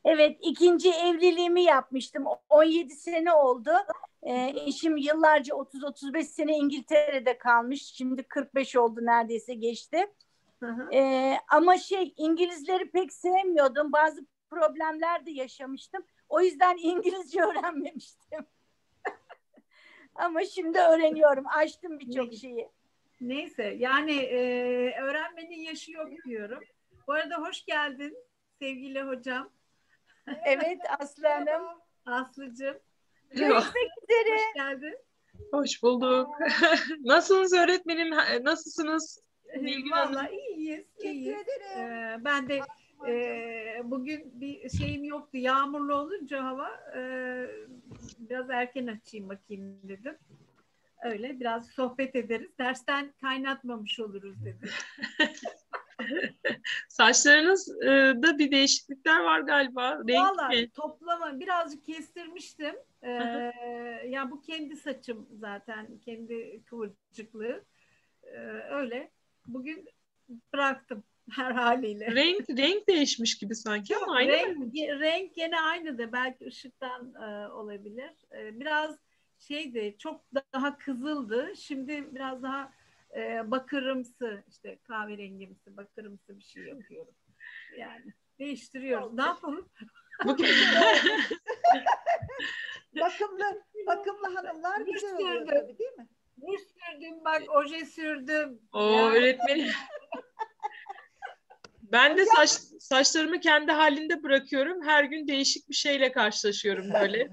Evet, ikinci evliliğimi yapmıştım. 17 sene oldu. Eşim yıllarca 30-35 sene İngiltere'de kalmış. Şimdi 45 oldu, neredeyse geçti. Hı hı. Ama İngilizleri pek sevmiyordum. Bazı problemler de yaşamıştım. O yüzden İngilizce öğrenmemiştim. Ama şimdi öğreniyorum. Aştım birçok şeyi. Neyse yani öğrenmenin yaşı yok diyorum. Bu arada hoş geldin sevgili hocam. Evet Aslı Hanım. Aslıcığım. Görüşmek üzere. Hoş geldin. Hoş bulduk. Nasılsınız öğretmenim? Nasılsınız? Nilgün Hanım. Vallahi iyiyiz. Teşekkür ederim. Ben de bugün bir şeyim yoktu. Yağmurlu olunca hava biraz erken açayım bakayım dedim. Öyle biraz sohbet ederiz. Dersten kaynatmamış oluruz dedim. Saçlarınızda bir değişiklikler var galiba. Renk Valla mi? toplama birazcık kestirmiştim. Ya bu kendi saçım zaten. Kendi kıvırcıklığı. Öyle. Bugün bıraktım her haliyle. Renk değişmiş gibi sanki ama aynı mı? Renk gene aynıdır. Belki ışıktan olabilir. Biraz çok daha kızıldı. Şimdi biraz daha bakırımsı, işte kahverengimsi, bakırımsı bir şey yapıyorum. Yani değiştiriyoruz. Ne yapalım? Bakımlı hanımlar güzel oluyor tabii, değil mi? Ruj sürdüm, bak oje sürdüm. Öğretmenim. Ben de saçlarımı kendi halinde bırakıyorum. Her gün değişik bir şeyle karşılaşıyorum böyle.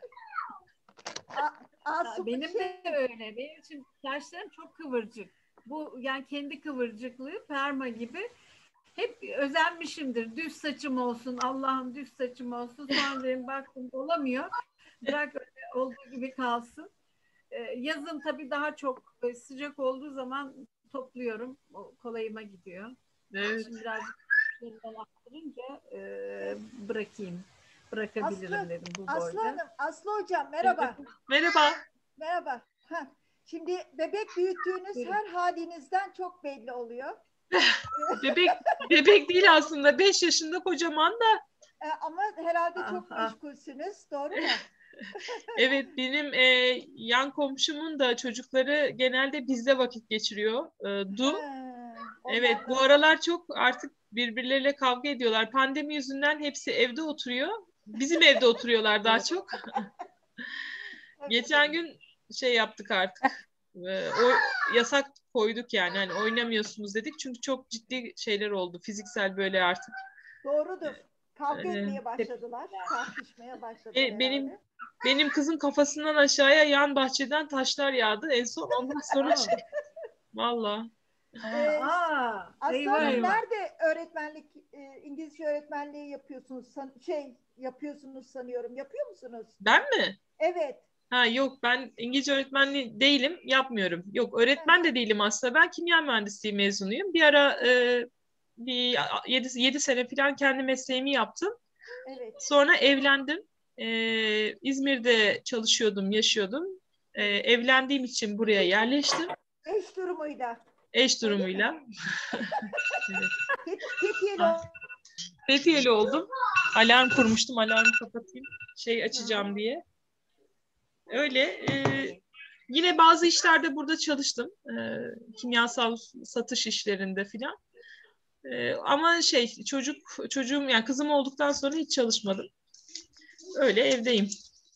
Benim de öyle. Benim için saçlarım çok kıvırcık. Bu yani kendi kıvırcıklığı perma gibi. Hep özenmişimdir. Düz saçım olsun, Allah'ım düz saçım olsun. Sonra dedim baktım olamıyor. Bırak öyle olduğu gibi kalsın. Yazın tabii daha çok sıcak olduğu zaman topluyorum. O kolayıma gidiyor. Evet. Şimdi birazcık arttırınca bırakabilirim dedim bu boyda. Aslı Hanım, Aslı Hocam merhaba. Merhaba. Merhaba. Şimdi bebek büyüttüğünüz her halinizden çok belli oluyor. Bebek değil aslında. 5 yaşında kocaman da. Ama herhalde çok meşgulsünüz, doğru mu? Evet, benim yan komşumun da çocukları genelde bizde vakit geçiriyor. Evet, bu aralar çok artık birbirleriyle kavga ediyorlar. Pandemi yüzünden hepsi evde oturuyor. Bizim evde oturuyorlar daha çok. Geçen gün yaptık artık. Yasak koyduk yani. Hani oynamıyorsunuz dedik. Çünkü çok ciddi şeyler oldu. Fiziksel böyle artık. Doğrudur. Kavga etmeye başladılar. Tartışmaya başladılar herhalde. Benim kızın kafasından aşağıya yan bahçeden taşlar yağdı. En son ondan sonra Vallahi. Aslı Hanım nerede öğretmenlik, İngilizce öğretmenliği yapıyorsunuz? Yapıyorsunuz sanıyorum. Yapıyor musunuz? Ben mi? Evet. Yok, ben İngilizce öğretmenliği değilim, yapmıyorum. Yok, öğretmen de değilim aslında. Ben kimya mühendisliği mezunuyum. Bir ara bir 7 sene falan kendi mesleğimi yaptım. Evet. Sonra evlendim. İzmir'de çalışıyordum, yaşıyordum. Evlendiğim için buraya yerleştim. Eş durumuyla. Eş durumuyla. Fethiyeli oldum. Alarm kurmuştum. Alarmı kapatayım. Açacağım diye. Öyle. Yine bazı işlerde burada çalıştım. Kimyasal satış işlerinde filan. Ama çocuğum yani kızım olduktan sonra hiç çalışmadım. Öyle evdeyim.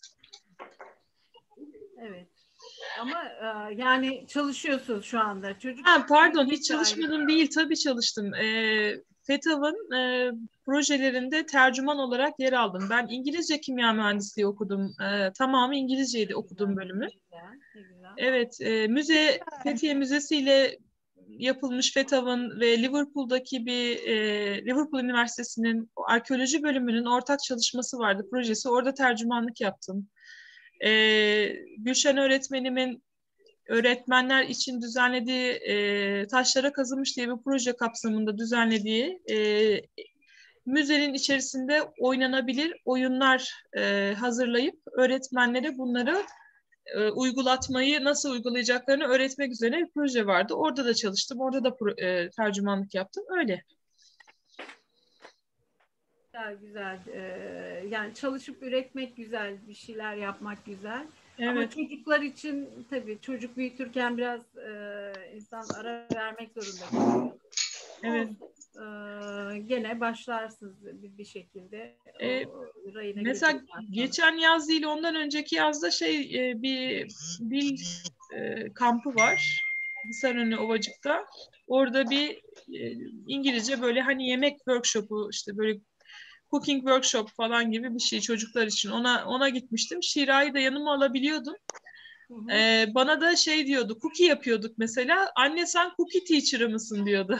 Evet. Ama yani çalışıyorsunuz şu anda. Pardon, hiç çalışmadım değil. Tabii çalıştım. FETÖ'nün projelerinde tercüman olarak yer aldım. Ben İngilizce kimya mühendisliği okudum. Tamamı İngilizceydi okuduğum bölümü. Güzel. Evet, Fethiye Müzesi ile yapılmış FETÖ'nün ve Liverpool'daki Liverpool Üniversitesi'nin arkeoloji bölümünün ortak çalışması vardı, projesi. Orada tercümanlık yaptım. Gülşen öğretmenimin öğretmenler için düzenlediği Taşlara Kazılmış diye bir proje kapsamında düzenlediği müzenin içerisinde oynanabilir oyunlar hazırlayıp öğretmenlere bunları uygulatmayı nasıl uygulayacaklarını öğretmek üzere bir proje vardı. Orada da çalıştım. Orada da tercümanlık yaptım. Öyle. Güzel, güzel. Yani çalışıp üretmek güzel, bir şeyler yapmak güzel. Ama Evet. çocuklar için tabii çocuk büyütürken biraz insan ara vermek zorunda kalıyor. Evet. Gene başlarsınız bir şekilde. Rayına Mesela girdikten sonra. geçen yaz değil, ondan önceki yazda bir dil kampı var. Hisarönü Ovacık'ta. Orada bir İngilizce böyle hani yemek workshopu, işte böyle cooking workshop falan gibi bir şey çocuklar için. Ona gitmiştim. Şirayı da yanıma alabiliyordum. Hı hı. Bana da şey diyordu, cookie yapıyorduk mesela. Anne sen cookie teacher'ı mısın diyordu.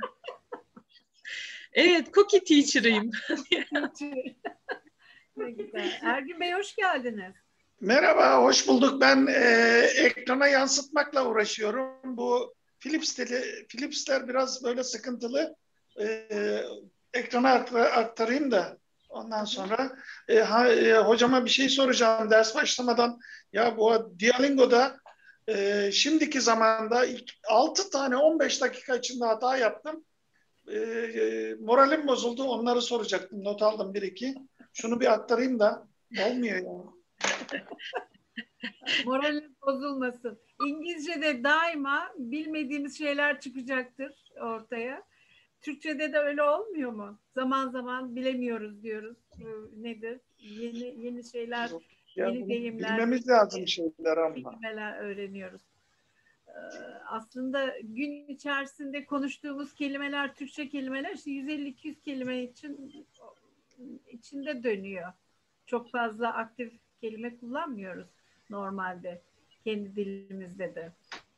Evet, cookie teacher'ıyım. Ne güzel. Ergün Bey hoş geldiniz. Merhaba, hoş bulduk. Ben ekrana yansıtmakla uğraşıyorum. Bu Philips'ler biraz böyle sıkıntılı. Ekrana aktarayım da ondan sonra hocama bir şey soracağım ders başlamadan. Ya bu Duolingo'da şimdiki zamanda 6 tane 15 dakika içinde hata yaptım. Moralim bozuldu. Onları soracaktım. Not aldım 1-2. Şunu bir aktarayım da olmuyor ya. Moraliniz bozulmasın. İngilizce'de daima bilmediğimiz şeyler çıkacaktır ortaya. Türkçe'de de öyle olmuyor mu? Zaman zaman bilemiyoruz diyoruz. Nedir? Yeni şeyler, Ya yeni deyimler, bilmemiz lazım şeyler ama. kelimeler öğreniyoruz. Aslında gün içerisinde konuştuğumuz kelimeler, Türkçe kelimeler işte 150-200 kelime içinde dönüyor. Çok fazla aktif kelime kullanmıyoruz normalde kendi dilimizde de.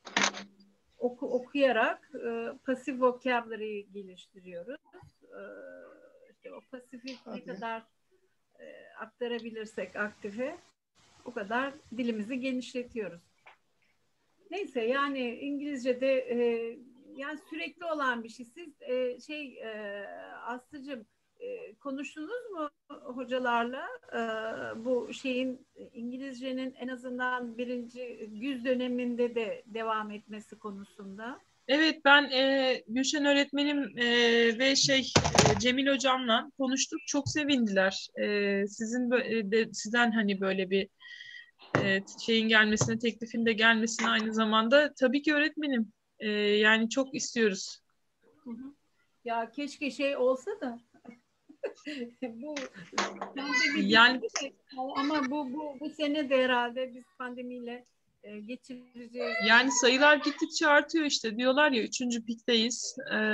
Okuyarak pasif vocabulary geliştiriyoruz. İşte o pasifi ne kadar aktarabilirsek aktife o kadar dilimizi genişletiyoruz. Neyse yani İngilizce'de yani sürekli olan bir şey. Siz Aslı'cığım konuştunuz mu hocalarla bu şeyin İngilizcenin en azından birinci yüz döneminde de devam etmesi konusunda? Evet, ben Gülşen öğretmenim ve Cemil hocamla konuştuk. Çok sevindiler. Sizden hani böyle bir şeyin gelmesine, teklifin de gelmesine aynı zamanda tabii ki öğretmenim. Yani çok istiyoruz. Hı hı. Ya keşke şey olsa da bu pandemi Yani bitti de, ama bu sene de herhalde biz pandemiyle geçireceğiz. yani sayılar gittikçe artıyor işte. Diyorlar ya 3. pikteyiz.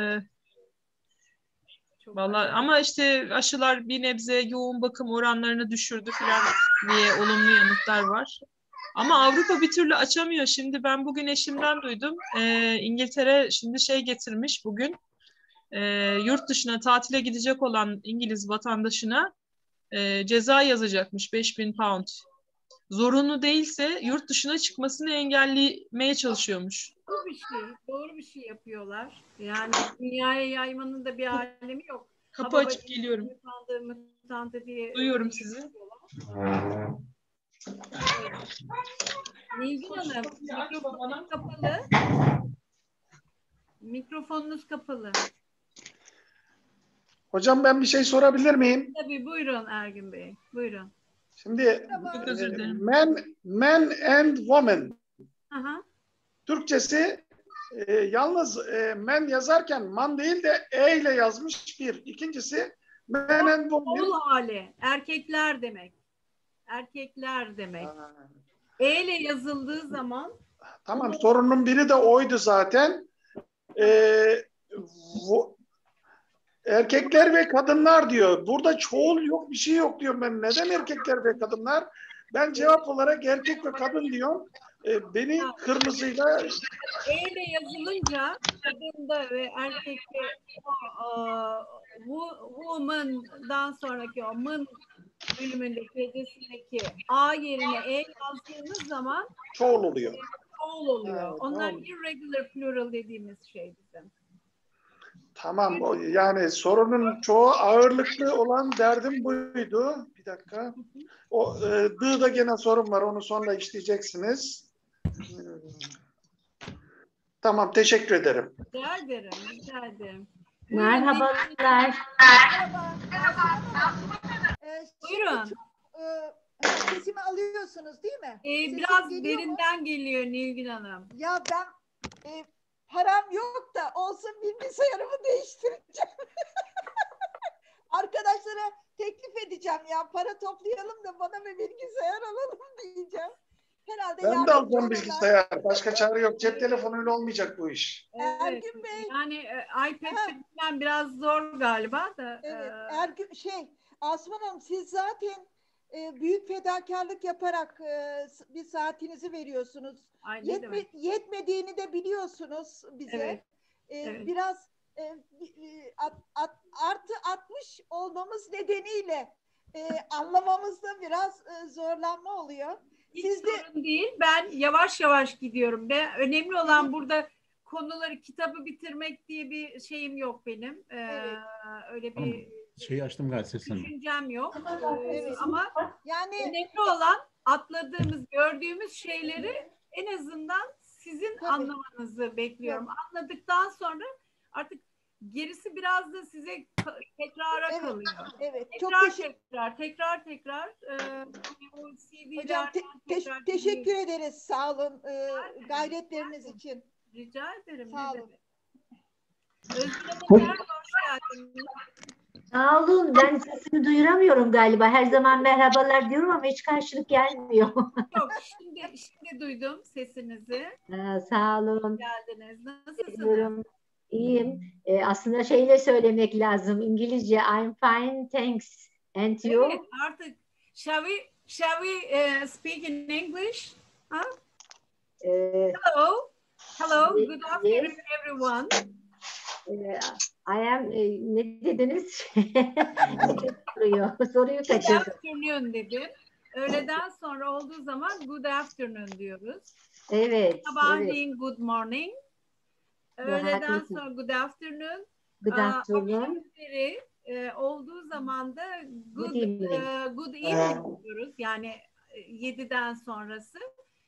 Vallahi ama işte aşılar bir nebze yoğun bakım oranlarını düşürdü falan diye olumlu yanıtlar var. Ama Avrupa bir türlü açamıyor. Şimdi ben bugün eşimden duydum. İngiltere şimdi getirmiş bugün. Yurt dışına tatile gidecek olan İngiliz vatandaşına ceza yazacakmış 5.000 pound. Zorunlu değilse yurt dışına çıkmasını engellemeye çalışıyormuş. Doğru bir şey yapıyorlar. Yani dünyaya yaymanın da bir alemi yok. Kapı açık geliyorum. Mutandı diye Duyuyorum sizi. Nilgün Hanım, mikrofonunuz kapalı. Mikrofonunuz kapalı. Hocam ben bir şey sorabilir miyim? Tabii buyurun Ergün Bey. Buyurun. Şimdi Çok özür dilerim. men and woman. Aha. Türkçesi yalnız men yazarken man değil de e ile yazmış bir. İkincisi men and woman. Oğul hali. Erkekler demek. Erkekler demek. E ile yazıldığı zaman Tamam, sorunun biri de oydu zaten. Erkekler ve kadınlar diyor. Burada çoğul yok, bir şey yok diyorum ben. Neden erkekler ve kadınlar? Ben cevap olarak erkek ve kadın diyorum. Beni kırmızıyla... E ile yazılınca kadında ve erkekte woman'dan sonraki o mın bölümündeki hecesindeki A yerine E yazdığınız zaman çoğul oluyor. Çoğul oluyor. Evet, Onlar tamam. irregular plural dediğimiz şey bizim. Tamam, yani sorunun çoğu ağırlıklı olan derdim buydu. Bir dakika. O D'da gene sorun var, onu sonra işleyeceksiniz. Tamam, teşekkür ederim. Rica ederim, rica ederim. Merhabalar. Merhaba. Asuman Hanım. Buyurun. Sesimi alıyorsunuz değil mi? Sesim Biraz geliyor mu? derinden geliyor Nilgün Hanım. Ya ben param yok da olsun bilgisayarımı değiştireceğim. Arkadaşlara teklif edeceğim ya, para toplayalım da bana bir bilgisayar alalım diyeceğim. Herhalde Ben de yardımcı alacağım olurlar. bilgisayar. Başka çare yok. Cep telefonuyla olmayacak bu iş. Ergün Bey. Yani iPad'den biraz zor galiba da. Evet, Asuman Hanım, siz zaten büyük fedakarlık yaparak bir saatinizi veriyorsunuz. Yetmediğini de biliyorsunuz bize. Evet. Evet. Biraz artı 60 olmamız nedeniyle anlamamızda biraz zorlanma oluyor. Hiç sorun değil. Ben yavaş yavaş gidiyorum. Önemli olan burada konuları, kitabı bitirmek diye bir şeyim yok benim. Öyle bir şeyi açtım gayet sesini. düşüncem yok. Evet. Ama yani önemli olan atladığımız, gördüğümüz şeyleri en azından sizin anlamanızı bekliyorum. Anladıktan sonra artık gerisi biraz da size tekrara kalıyor. Evet. Tekrar. Hocam teşekkür ederiz. Sağ olun. Gayretleriniz için. Rica ederim. Sağ olun. Özgür Hanım, hoş geldiniz. Sağ olun. Ben sesimi duyuramıyorum galiba. Her zaman merhabalar diyorum ama hiç karşılık gelmiyor. Yok, şimdi duydum sesinizi. Sağ olun. Geldiniz. Nasılsınız? İyiyim. Aslında şeyle söylemek lazım. İngilizce I'm fine, thanks. And you? Evet, artık shall we speak in English? Huh? Hello. Good afternoon, everyone. I am ne dediniz? Soruyu Good kaçırdım. afternoon dedim. Öğleden sonra olduğu zaman good afternoon diyoruz. Evet. Sabahleyin good morning. Öğleden sonra good afternoon. Good afternoon. Akşam üzeri olduğu zaman da good evening diyoruz. Yani 7'den sonrası.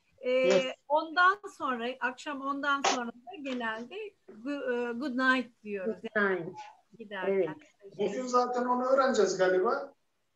Ondan sonra, akşam ondan sonra da genelde good night diyoruz. Good night. Giderken. Bugün zaten onu öğreneceğiz galiba.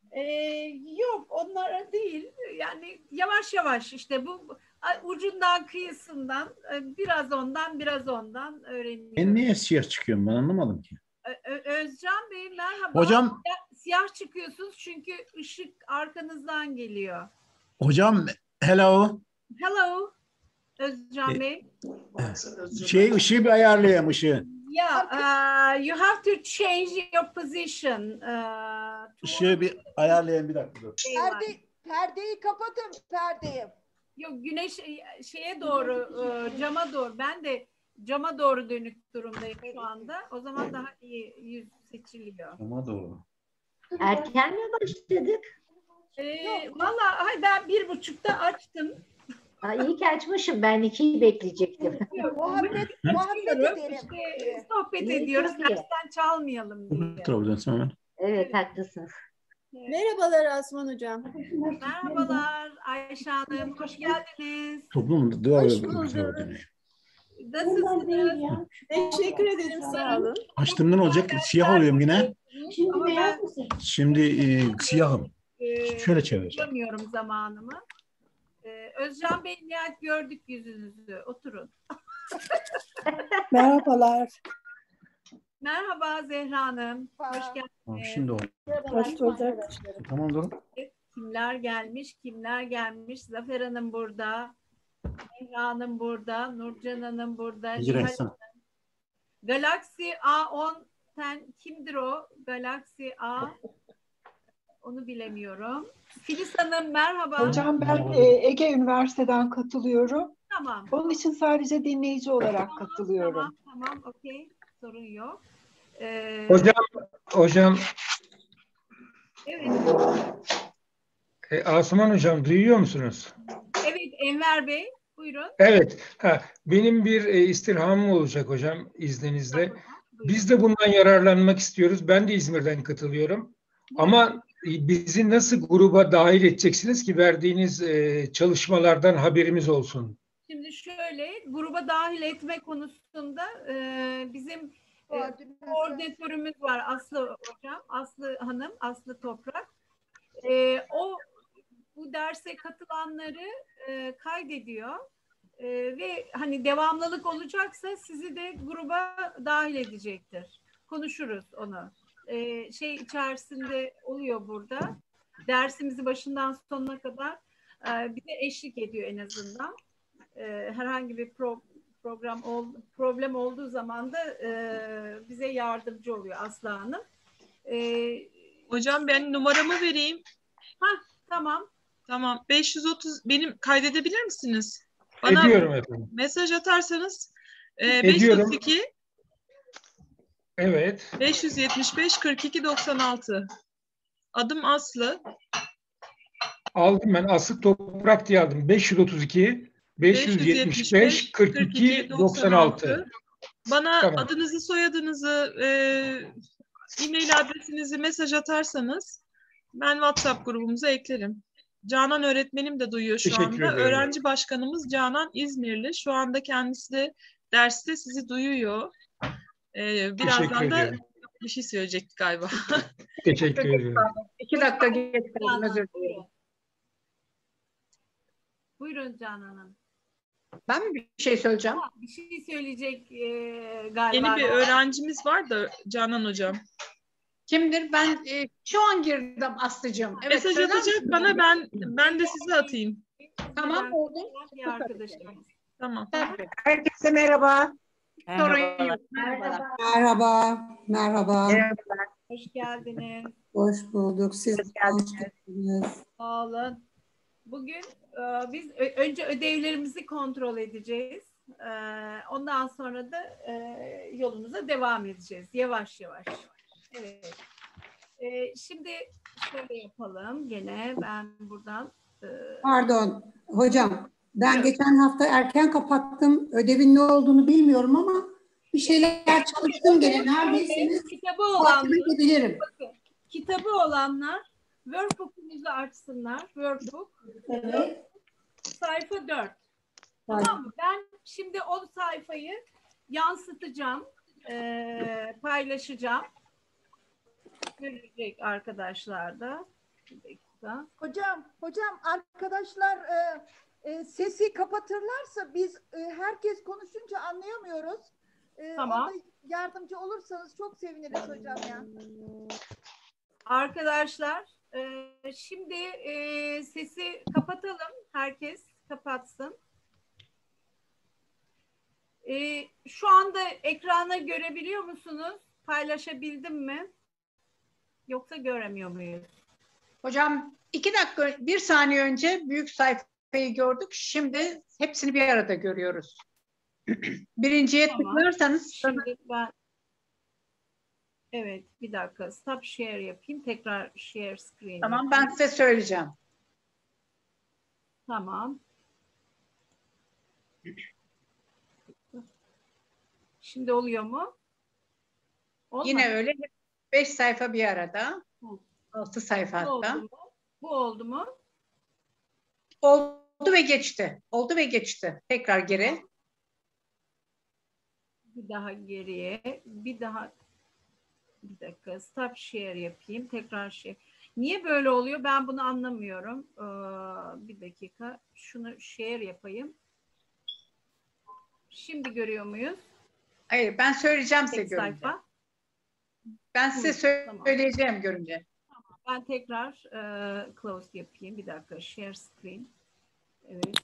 Yok, onlara değil. Yani yavaş yavaş işte bu ucundan kıyısından biraz ondan öğreniyoruz. Ben niye siyah çıkıyorum, ben anlamadım ki. Özcan Bey merhaba. Hocam. Siyah çıkıyorsunuz çünkü ışık arkanızdan geliyor. Hocam hello. Hello Özcan Bey. Işığı bir ayarlayayım ışığı. Yeah, you have to change your position. Işığı bir ayarlayayım bir dakika. Perdeyi kapatın, perdeyi. Yok, güneş şeye doğru, cama doğru. Ben de cama doğru dönük durumdayım şu anda. O zaman daha iyi yüz seçiliyor. Cama doğru. Erken mi başladık? Vallahi ben 1.30'da açtım. İyi ki açmışım. Ben 2'yi bekleyecektim. Muhabbet edelim. Sohbet ediyoruz. Dersten çalmayalım diye. Evet, haklısınız. Merhabalar Asuman Hocam. Merhabalar Ayşe Hanım. Hoş geldiniz. Toplum dua Hoş bulduk. Nasılsınız? Teşekkür ederim. Sağ olun. Açtığımdan olacak. Siyah oluyorum yine. Şimdi beyaz mısın? Şimdi siyahım. Şöyle çevir. Bulamıyorum zamanımı. Özcan Bey, nihayet gördük yüzünüzü. Oturun. Merhabalar. Merhaba Zehra Hanım. Hoş geldiniz. Şimdi oldu. Hoş bulduk. Tamam durun. Kimler gelmiş? Zafer Hanım burada. Zehra Hanım burada. Nurcan Hanım burada. Galaxy A10 kimdir o? Galaxy A, onu bilemiyorum. Filiz Hanım merhaba. Hocam ben Ege Üniversiteden katılıyorum. Tamam. Onun için sadece dinleyici olarak katılıyorum. Tamam, okey. Sorun yok. Hocam. Evet. Asuman Hocam duyuyor musunuz? Evet Enver Bey, buyurun. Evet. Benim bir istirhamım olacak hocam izninizle. Biz de bundan yararlanmak istiyoruz. Ben de İzmir'den katılıyorum. Ama bizi nasıl gruba dahil edeceksiniz ki verdiğiniz çalışmalardan haberimiz olsun? Şimdi şöyle, gruba dahil etme konusunda bizim Koordinatörümüz var Aslı Hocam, Aslı Hanım, Aslı Toprak. O bu derse katılanları kaydediyor. Ve hani devamlılık olacaksa sizi de gruba dahil edecektir. Konuşuruz onu. Şey içerisinde oluyor burada. Dersimizi başından sonuna kadar bize eşlik ediyor en azından. Herhangi bir problem olduğu zaman da bize yardımcı oluyor Aslı Hanım. Hocam ben numaramı vereyim. Tamam. Tamam. 530 benim kaydedebilir misiniz? Ediyorum efendim. Mesaj atarsanız Ediyorum. 532 Evet. 575 42 96. Adım Aslı. Aldım ben. Aslı Toprak diye aldım. 532 575 42 96. Bana Tamam. adınızı, soyadınızı, e-mail adresinizi mesaj atarsanız ben WhatsApp grubumuza eklerim. Canan öğretmenim de duyuyor şu Teşekkür anda. ederim. Öğrenci başkanımız Canan İzmirli. Şu anda kendisi de derste sizi duyuyor. Birazdan Teşekkür da ederim. bir şey söyleyecekti galiba. Teşekkür ederim. 2 dakika geç kaldım, özür dilerim. Buyurun Canan Hanım. Ben mi bir şey söyleyeceğim? Bir şey söyleyecek galiba. Yeni bir öğrencimiz var da Canan Hocam. Kimdir? Ben şu an girdim Aslı'cığım. Evet, Mesaj söyler atacak misin? bana, ben de size atayım. Tamam, oldu. Bir arkadaşlarımız. Tamam. Herkese merhaba. Sorun yok. Merhabalar. Merhaba, merhaba. Hoş geldiniz. Hoş bulduk. Siz hoş geldiniz. Sağ olun. Bugün biz önce ödevlerimizi kontrol edeceğiz. Ondan sonra da yolumuza devam edeceğiz. Yavaş yavaş. Evet. Şimdi şöyle yapalım. Gene ben buradan... Pardon hocam. Ben geçen hafta erken kapattım. Ödevin ne olduğunu bilmiyorum ama bir şeyler çalıştım gene. Neredeyseniz kitabı olanlar, edebilirim. bakın, kitabı olanlar workbook'umuzu açsınlar. Workbook. Evet. Sayfa 4. Tamam mı? Ben şimdi o sayfayı yansıtacağım. Paylaşacağım. Görecek arkadaşlar da. Bir dakika. Hocam arkadaşlar sesi kapatırlarsa biz herkes konuşunca anlayamıyoruz. Tamam. Orada yardımcı olursanız çok seviniriz hocam ya. Arkadaşlar şimdi sesi kapatalım. Herkes kapatsın. Şu anda ekrana görebiliyor musunuz? Paylaşabildim mi? Yoksa göremiyor muyuz? Hocam 2 dakika, 1 saniye önce büyük sayfayı gördük. Şimdi hepsini bir arada görüyoruz. Birinciye tıklarsanız. Şimdi ben evet, bir dakika. Stop share yapayım. Tekrar share screen. Tamam, yapayım. ben size söyleyeceğim. Tamam. Şimdi oluyor mu? Olmadı. Yine öyle 5 sayfa bir arada. 6 sayfa Bu hatta. oldu mu? Bu oldu mu? Oldu ve geçti. Oldu ve geçti. Tekrar geri. Bir daha geriye. Bir dakika. Stop share yapayım. Tekrar share. Niye böyle oluyor? Ben bunu anlamıyorum. Bir dakika. Şunu share yapayım. Şimdi görüyor muyuz? Hayır, ben söyleyeceğim size Tek görünce. sayfa. Ben size söyleyeceğim görünce. Tamam. Ben tekrar close yapayım. Bir dakika. Share screen. Evet.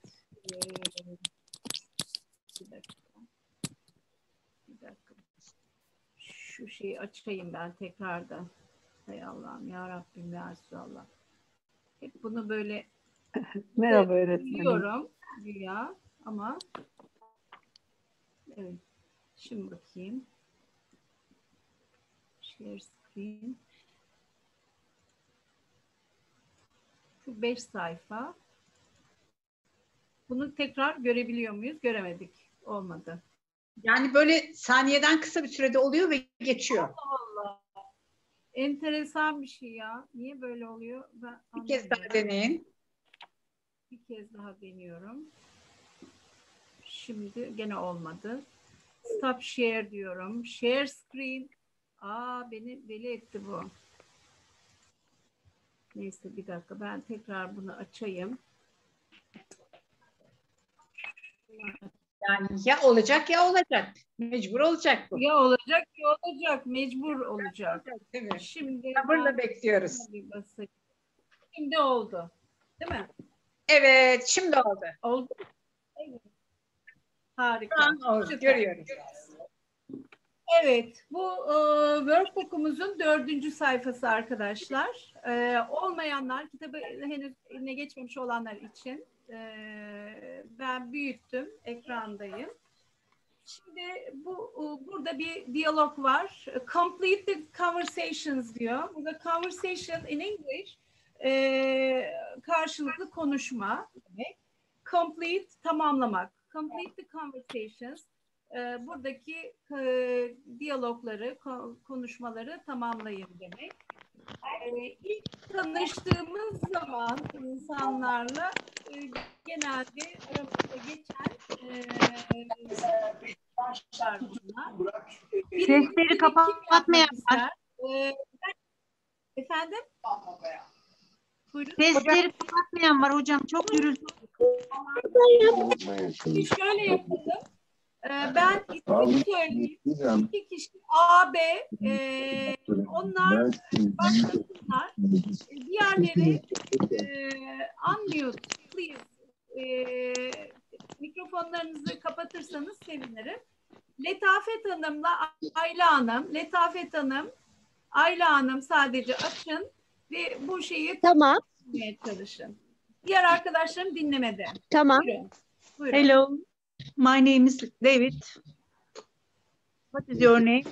Bir dakika. Bir dakika. Şu şeyi açayım ben tekrardan. Hay Allah'ım ya Rabbim ya Resulallah. Hep bunu böyle Merhaba öğretmenim. biliyorum güya ama evet. Şimdi bakayım. Share screen. Şu 5 sayfa. Bunu tekrar görebiliyor muyuz? Göremedik. Olmadı. Yani böyle saniyeden kısa bir sürede oluyor ve geçiyor. Allah. Enteresan bir şey ya. Niye böyle oluyor? Ben Bir kez daha deneyin. Bir kez daha deniyorum. Şimdi gene olmadı. Stop share diyorum. Share screen. Beni deli etti bu. Neyse bir dakika, ben tekrar bunu açayım. Yani ya olacak ya olacak. Mecbur olacak bu. Ya olacak ya olacak. Mecbur olacak. Değil mi? Şimdi sabırla bekliyoruz. Şimdi oldu. Değil mi? Evet, şimdi oldu. Oldu. Evet. Harika. Oldu, görüyoruz. Evet, bu Word dokumuzun 4. sayfası arkadaşlar. Olmayanlar, kitabı henüz eline geçmemiş olanlar için ben büyüttüm, ekrandayım. Şimdi burada bir diyalog var. Complete the conversations diyor. Burada conversation in English karşılıklı konuşma demek. Complete, tamamlamak. Complete the conversations. Buradaki diyalogları, konuşmaları tamamlayın demek. İlk tanıştığımız zaman insanlarla genelde aramızda geçen başlar bunlar. Sesleri kapatmayan var. Efendim? Buyurun. Sesleri kapatmayan var hocam. Çok gürültü. Şöyle yapalım. Ben ismini söyleyeyim. İki kişi A, B, onlar başlasınlar. Diğerleri unmute, please. Mikrofonlarınızı kapatırsanız sevinirim. Letafet Hanım'la Ayla Hanım, Letafet Hanım, Ayla Hanım sadece açın ve bu şeyi dinlemeye çalışın. Diğer arkadaşlarım dinlemede. Tamam. Buyurun. Hello. My name is David. What is your name?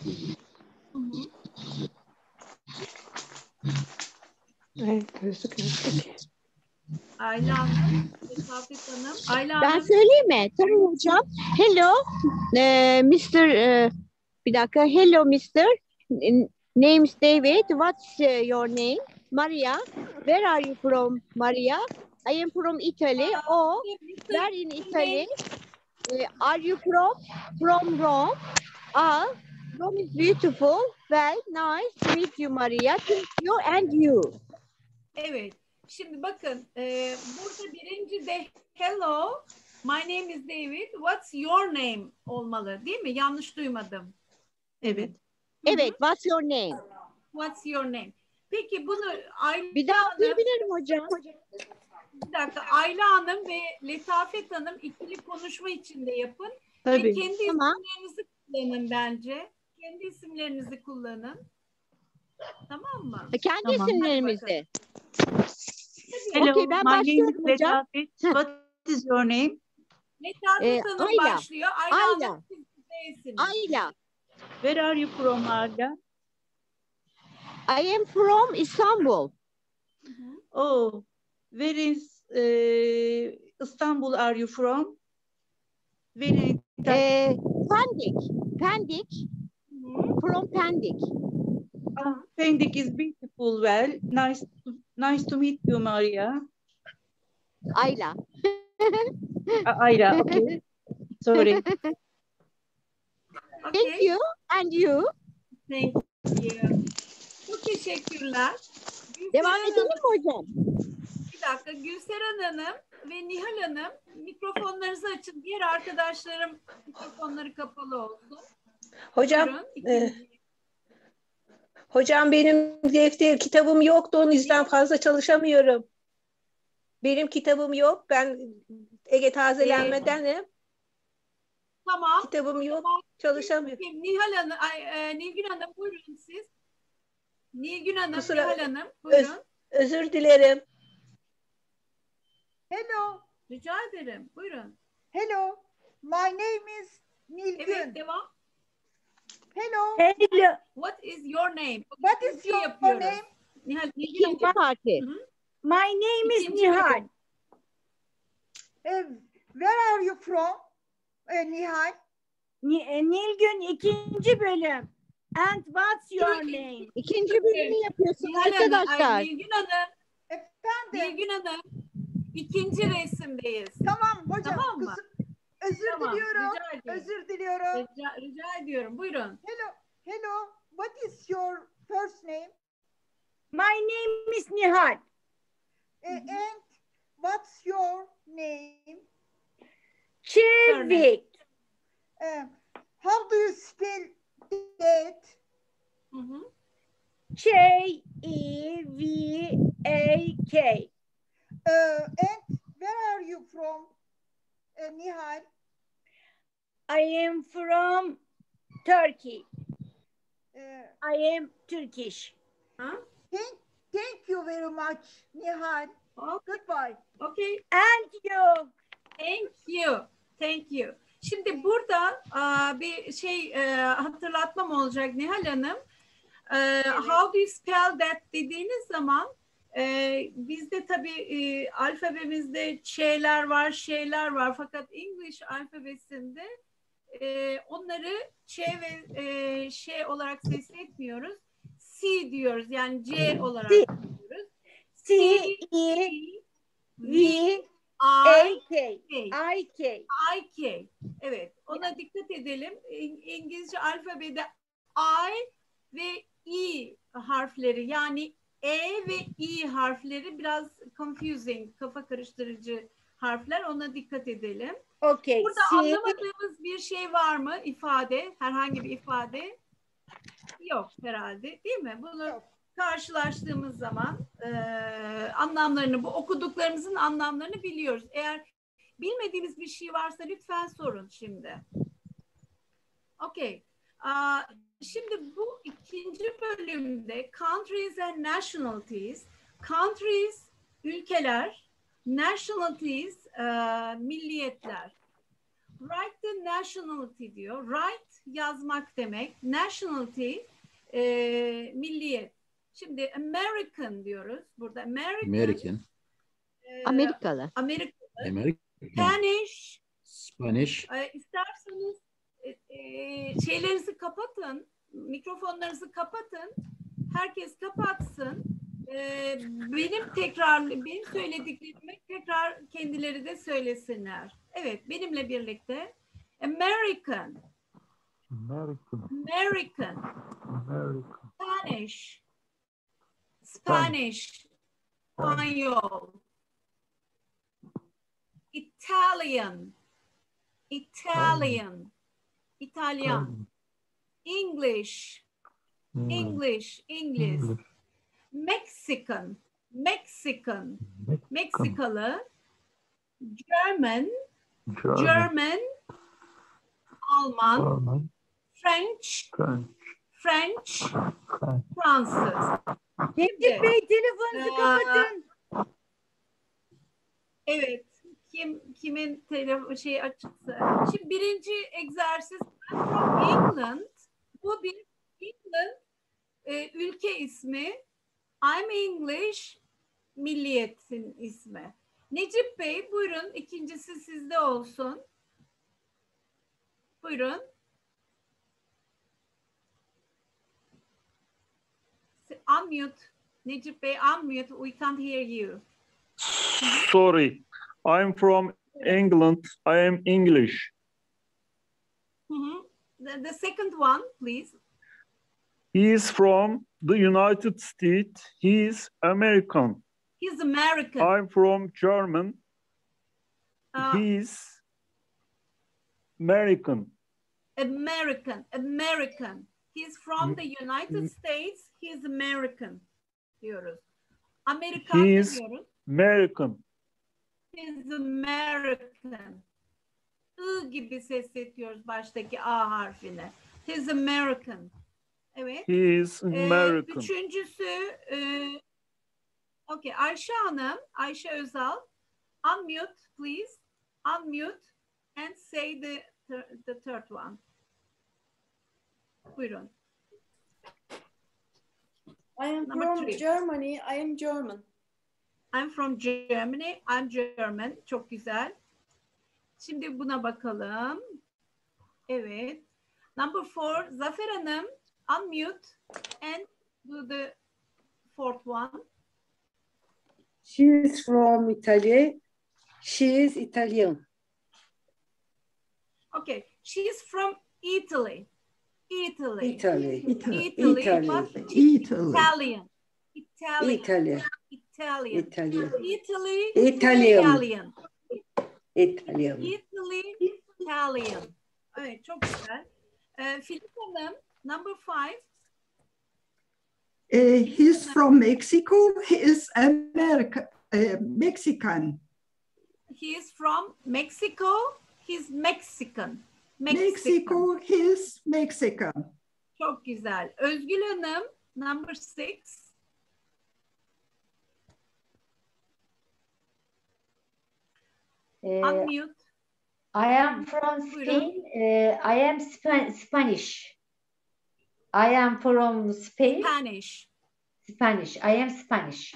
Ayla Hanım, Letafet Hanım. Ayla Ben Hanım. söyleyeyim mi? Tamam hocam. Hello, Mr. Bir dakika. Hello, Mr. Name is David. What's your name? Maria. Where are you from, Maria? I am from Italy. Oh, where in Italy? Are you from? From Rome. Rome is beautiful. Well, nice to meet you, Maria. Thank you and you. Evet. Şimdi bakın burada birinci de hello, my name is David. What's your name olmalı değil mi? Yanlış duymadım. Evet. Evet, what's your name? What's your name? Peki bunu Ayla Bir daha Hanım, okuyabilirim hocam. bir dakika, Ayla Hanım ve Letafet Hanım ikili konuşma içinde yapın. Tabii. Ve kendi Tamam. isimlerinizi kullanın bence. Kendi isimlerinizi kullanın. Tamam mı? Kendi Tamam. isimlerimizi. Hello, Okey, ben my name is başlıyorum hocam. Letafet. What is your name? Letafet Hanım Ayla. başlıyor. Ayla Ayla. Hanım siz değilsiniz. Ayla. Where are you from, Ayla? I am from Istanbul. Oh, where is Istanbul are you from? Where Pendik. Pendik. From Pendik. Pendik is beautiful. Well, nice to meet you, Maria. Ayla. Ayla, okay. Sorry. Thank you and you. Thank you. Çok teşekkürler. Devam edelim mi hocam? Bir dakika. Gülseren Hanım ve Nihal Hanım mikrofonlarınızı açın. Diğer arkadaşlarım mikrofonları kapalı olsun. Hocam, Buyurun, hocam benim kitabım yoktu. Onun yüzden fazla çalışamıyorum. Benim kitabım yok. Ben Ege tazelenmedenim. Tamam. Kitabım yok. Çalışamıyorum. Nihal Hanım, Nilgün Hanım buyurun siz. Nilgün Hanım, Kusura- Nihal Hanım buyurun. Özür dilerim. Hello. Rica ederim. Buyurun. Hello. My name is Nilgün. Evet, devam. Hello. Hello. What is your name? What is İkinci your yapıyoruz. name? Nihal, Nilgün İkinci Hanım. parti. My name is İkinci Nihal. bölüm. Where are you from? Nihal. Nilgün ikinci bölüm. And what's your name? İkinci bölümü yapıyorsunuz Nihal Hanım, arkadaşlar. Nilgün Hanım, Efendim. Nilgün Hanım. İkinci resimdeyiz. Tamam hocam. Tamam mı? Özür Tamam, diliyorum. rica ediyorum. Özür diliyorum. Rica ediyorum. Buyurun. Hello. What is your first name? My name is Nihal. And what's your name? Çevik. How do you spell that? Çevak. And where are you from, Nihal? I am from Turkey. I am Turkish. Thank you very much, Nihal. Goodbye. Okay. Thank you. Thank you. Thank you. Şimdi burada bir şey hatırlatmam olacak Nihal Hanım. How do you spell that dediğiniz zaman bizde tabii alfabemizde Ç'ler var, Ş'ler var. Fakat English alfabesinde onları Ç ve Ş olarak sesletmiyoruz. C diyoruz. Yani C olarak diyoruz. C-E-V-A-K. Evet. Ona dikkat edelim. İngilizce alfabede I ve E harfleri, yani E ve I harfleri biraz confusing, kafa karıştırıcı harfler. Ona dikkat edelim. Okay. Burada anlamadığımız bir şey var mı? İfade, herhangi bir ifade yok herhalde, değil mi? Bunu karşılaştığımız zaman anlamlarını, bu okuduklarımızın anlamlarını biliyoruz. Eğer bilmediğimiz bir şey varsa lütfen sorun şimdi. Okay. Şimdi bu ikinci bölümde countries and nationalities, countries ülkeler, nationalities milliyetler. Write the nationality diyor. Write yazmak demek. Nationality milliyet. Şimdi American diyoruz. Burada American. Amerikalı. Spanish. İsterseniz şeylerinizi kapatın. Mikrofonlarınızı kapatın. Herkes kapatsın. Benim söylediklerimi tekrar kendileri de söylesinler. Evet, benimle birlikte. American. Spanish. İspanyol. İtalyan. İtalyan. English. Meksikalı. German. Alman. French. Fransız. Necip Bey, telefonunuzu kapatın. Evet. Kimin telefon açıksa. Şimdi birinci egzersiz, from England. Bu bir England ülke ismi. I'm English milliyetin ismi. Necip Bey, buyurun, ikincisi sizde olsun. Buyurun. Unmute. Necip Bey, unmute. We can't hear you. Sorry. I'm from England. I am English. The second one, please. He is from the United States. He is American. He's American. I'm from German. He's American. He's from the United States. He's American diyoruz. Amerikan diyoruz. American. He's American. I gibi sesletiyoruz baştaki A harfini. He's American. Evet. He is American. Üçüncüsü okay, Ayşe Hanım, Ayşe Özal. Unmute, please. Unmute and say the third one. Buyurun. I am from Germany. I am German. I'm from Germany. I'm German. Çok güzel. Şimdi buna bakalım. Evet. Number 4. Zafer Hanım. Unmute and do the fourth one. She is from Italy. She is Italian. Okay. She's from Italy. Italy. Italy. Italy. Italy. But Italy. Italian. Italian. Italy. Italian. Italy. Italy. Italian. Italian. Italian. Italy. Italian. Evet, çok güzel. Filiz Hanım, number 5. He's from Mexico. He is Mexican. He is from Mexico. He's Mexican. Mexico, he's Mexican. Çok güzel. Özgül Hanım, number 6. Unmute. I am from Spain. I am Spanish. I am from Spain. Spanish. I am Spanish.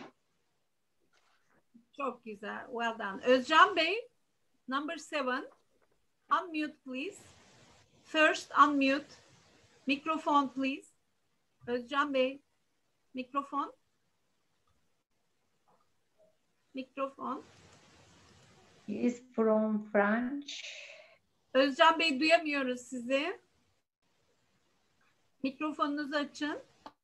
Çok güzel. Well done. Özcan Bey, number 7. Unmute, please. First, unmute. Microphone, please. Özcan Bey, microphone. Microphone. He is from French. Özcan Bey, duyamıyoruz sizi. Mikrofonunuzu açın.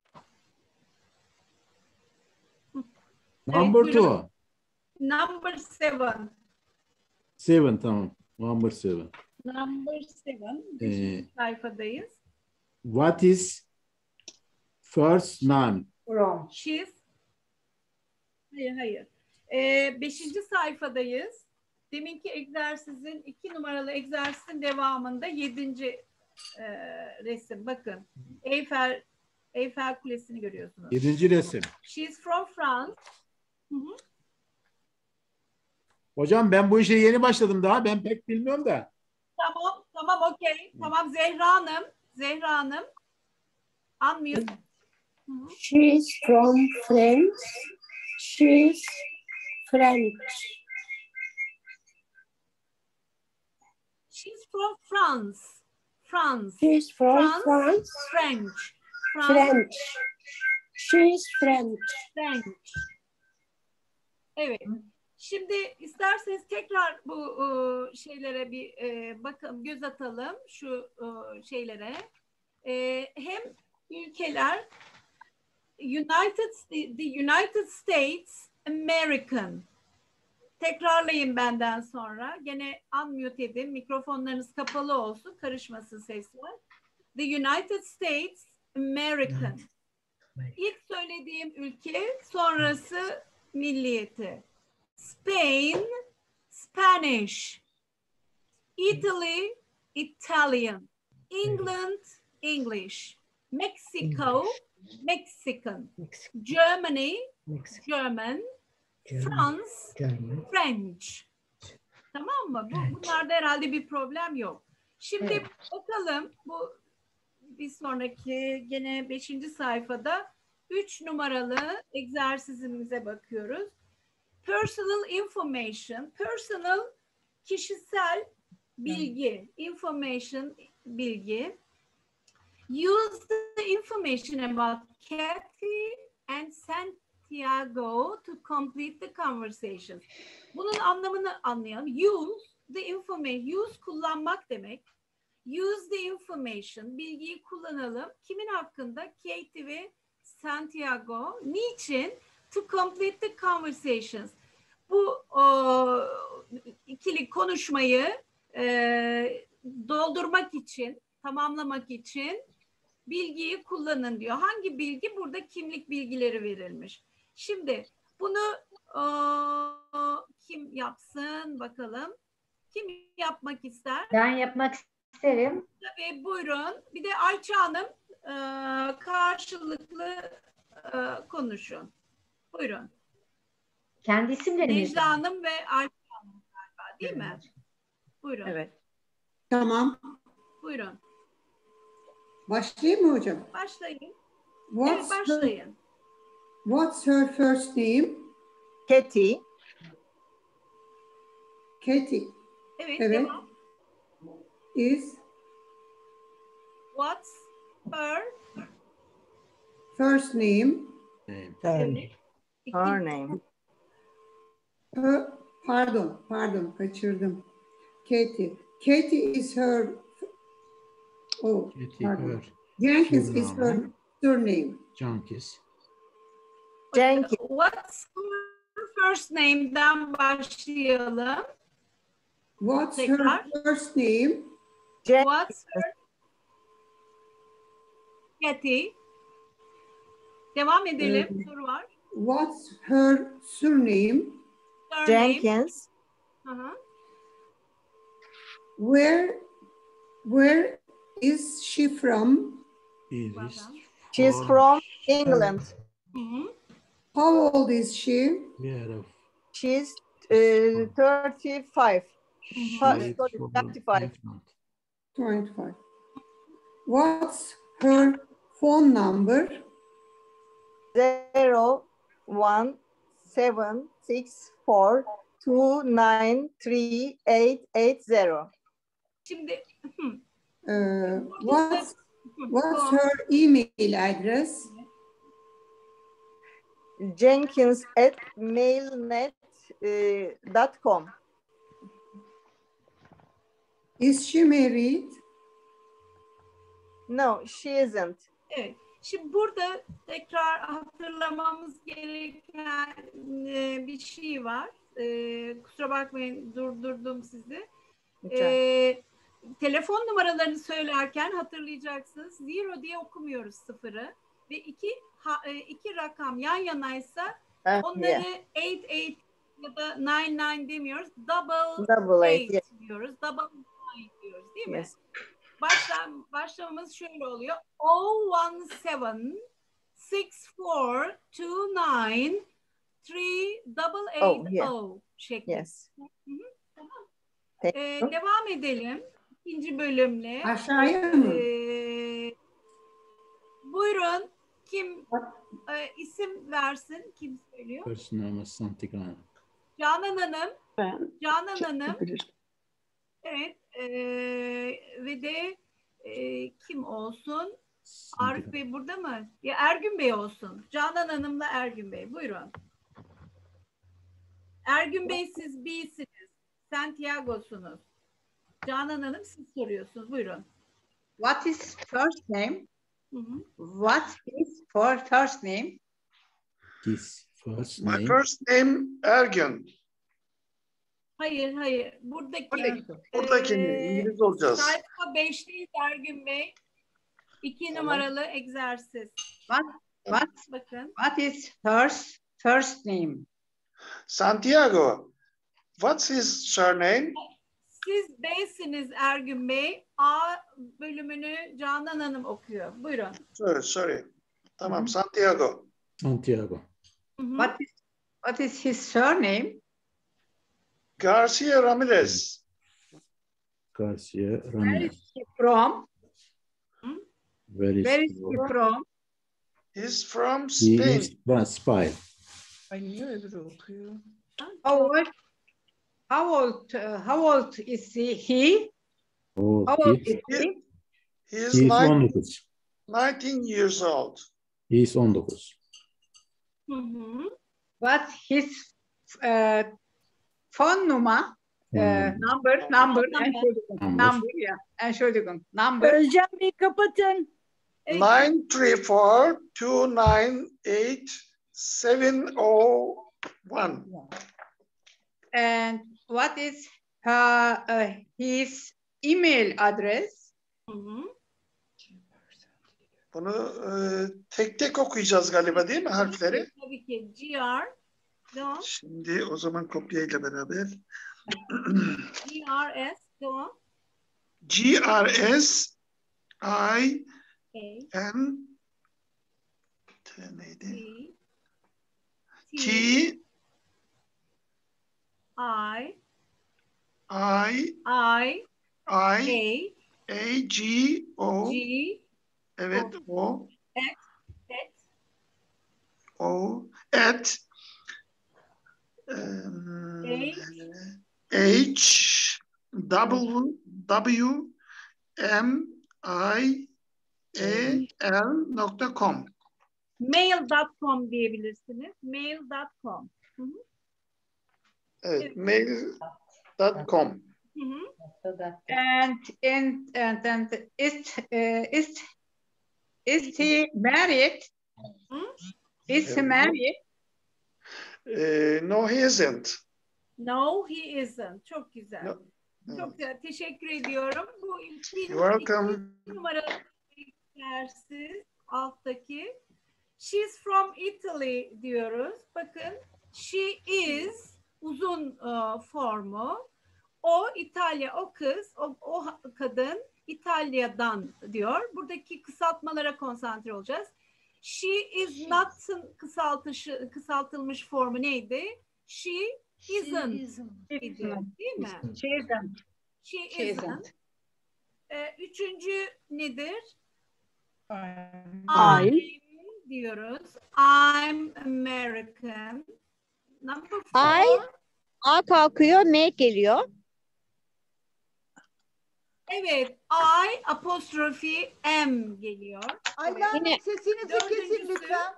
Number Evet, 2. Number 7. 7 tamam. Number 7. Number 7. Sayfadayız. What is first name? From. She's. Hayır. 5. sayfadayız. Deminki egzersizin 2 numaralı egzersizin devamında 7. resim. Bakın. Eyfel Kulesi'ni görüyorsunuz. 7. resim. She's from France. Hı-hı. Hocam ben bu işe yeni başladım daha. Ben pek bilmiyorum da. Tamam okey. Tamam Zehra Hanım. Unmute. Hı-hı. She's from France. She's French. She's from France. She's from France. French. She's French. Evet. Şimdi isterseniz tekrar bu şeylere bir bakalım, göz atalım şu şeylere. Hem ülkeler the United States American. Tekrarlayın benden sonra. Gene unmute edin. Mikrofonlarınız kapalı olsun. Karışmasın sesler. The United States American. İlk söylediğim ülke, sonrası milliyeti. Spain, Spanish. Italy, Italian. England, English. Mexico, Mexican. Germany, German. France, French. Tamam mı? Bunlarda herhalde bir problem yok. Şimdi bakalım bu bir sonraki gene 5. sayfada 3 numaralı egzersizimize bakıyoruz. Personal information. Personal kişisel bilgi. Information bilgi. Use the information about Kathy and Santiago to complete the conversation. Bunun anlamını anlayalım. Use the information. Use kullanmak demek. Use the information. Bilgiyi kullanalım. Kimin hakkında? Katie ve Santiago. Niçin? To complete the conversations. Bu ikili konuşmayı doldurmak için, tamamlamak için bilgiyi kullanın diyor. Hangi bilgi? Burada kimlik bilgileri verilmiş. Şimdi bunu kim yapsın bakalım. Kim yapmak ister? Ben yapmak isterim. Tabii buyurun. Bir de Ayça Hanım karşılıklı konuşun. Buyurun. Kendi isimleri mi? Necla Hanım ve Ayça Hanım galiba değil mi? Buyurun. Evet. Tamam. Buyurun. Başlayayım mı hocam? Başlayın. Evet, başlayın. What's her first name? Katie. Katie. Evet. Devam. Is what's her first name? Her name. Pardon, kaçırdım. Katie. Katie is her. Oh, pardon. Her. Jenkins is her surname. Jenkins. What's her first name'den başlayalım. What's her first name? What's her? Katie. Devam edelim. Soru var. What's her surname? Jenkins. Where is she from? She's from England. How old is she? She's 35. 35. 25. What's her phone number? 01764293880. Şimdi what's her email address? Jenkins@mailnet.com. Is she married? No, she isn't. Evet. Şimdi burada tekrar hatırlamamız gereken bir şey var. Kusura bakmayın, durdurdum sizi. Telefon numaralarını söylerken hatırlayacaksınız. Zero diye okumuyoruz sıfırı. Ve iki rakam yan yanaysa onları 88 ya da 99 demiyoruz. Double eight diyoruz. Double nine diyoruz, değil mi? Yes. Başlamamız şöyle oluyor. 017 6429 3880 şeklinde. Yes. Devam edelim. İkinci bölümle. Aşağıya mı? Buyurun. Kim isim versin? Kim söylüyor? Canan Hanım. Canan Hanım. Evet. Ve de kim olsun? Arif Bey burada mı? Ya Ergün Bey olsun. Canan Hanım'la Ergün Bey. Buyurun. Ergün Bey siz B'siniz. Santiago'sunuz. Canan Hanım siz soruyorsunuz. Buyurun. What is first name? What is for first name? His first name. My first name Ergün. Hayır. Buradaki İngiliz olacağız. sayfa 5'teyiz Ergün Bey. 2 numaralı egzersiz. Bakın. What is her first name? Santiago. What's his surname? Siz B'siniz Ergün Bey. A bölümünü Canan Hanım okuyor. Buyurun. Sorry. Tamam, Santiago. What is his surname? Garcia Ramirez. Where is he from? Where is he from? He's from Spain. Spain. I knew it okuyor. How old is he? How old is he? He is 19 years old. He is 19. What his phone number? Number. Entschuldigung. Number. Özcan Bey kapatın. 934-298-701. And what is his email address? Bunu tek tek okuyacağız galiba, değil mi harfleri? Tabii ki. GR. Devam. Şimdi o zaman kopyayla beraber. GRS. Devam. GRS IN neydi? T I G O. Evet, o. O at H W M I A-L.com. Mail.com diyebilirsiniz. Mail.com. Evet, mail.com. And is he married? Is he married? No, he isn't. No, he isn't. Çok güzel. No. Çok güzel. Teşekkür ediyorum. Bu You're welcome. 2 numaralı egzersiz alttaki. She's from Italy diyoruz. Bakın, she is uzun formu. O İtalya, o kız, o kadın İtalya'dan diyor. Buradaki kısaltmalara konsantre olacağız. She is not'ın kısaltılmış formu neydi? She isn't. Değil mi? She isn't. She isn't. Üçüncü nedir? I'm diyoruz. I'm American. Number 4. A kalkıyor, M geliyor. Evet, I apostrofi M geliyor. Ayla Hanım, sesinizi kesin lütfen.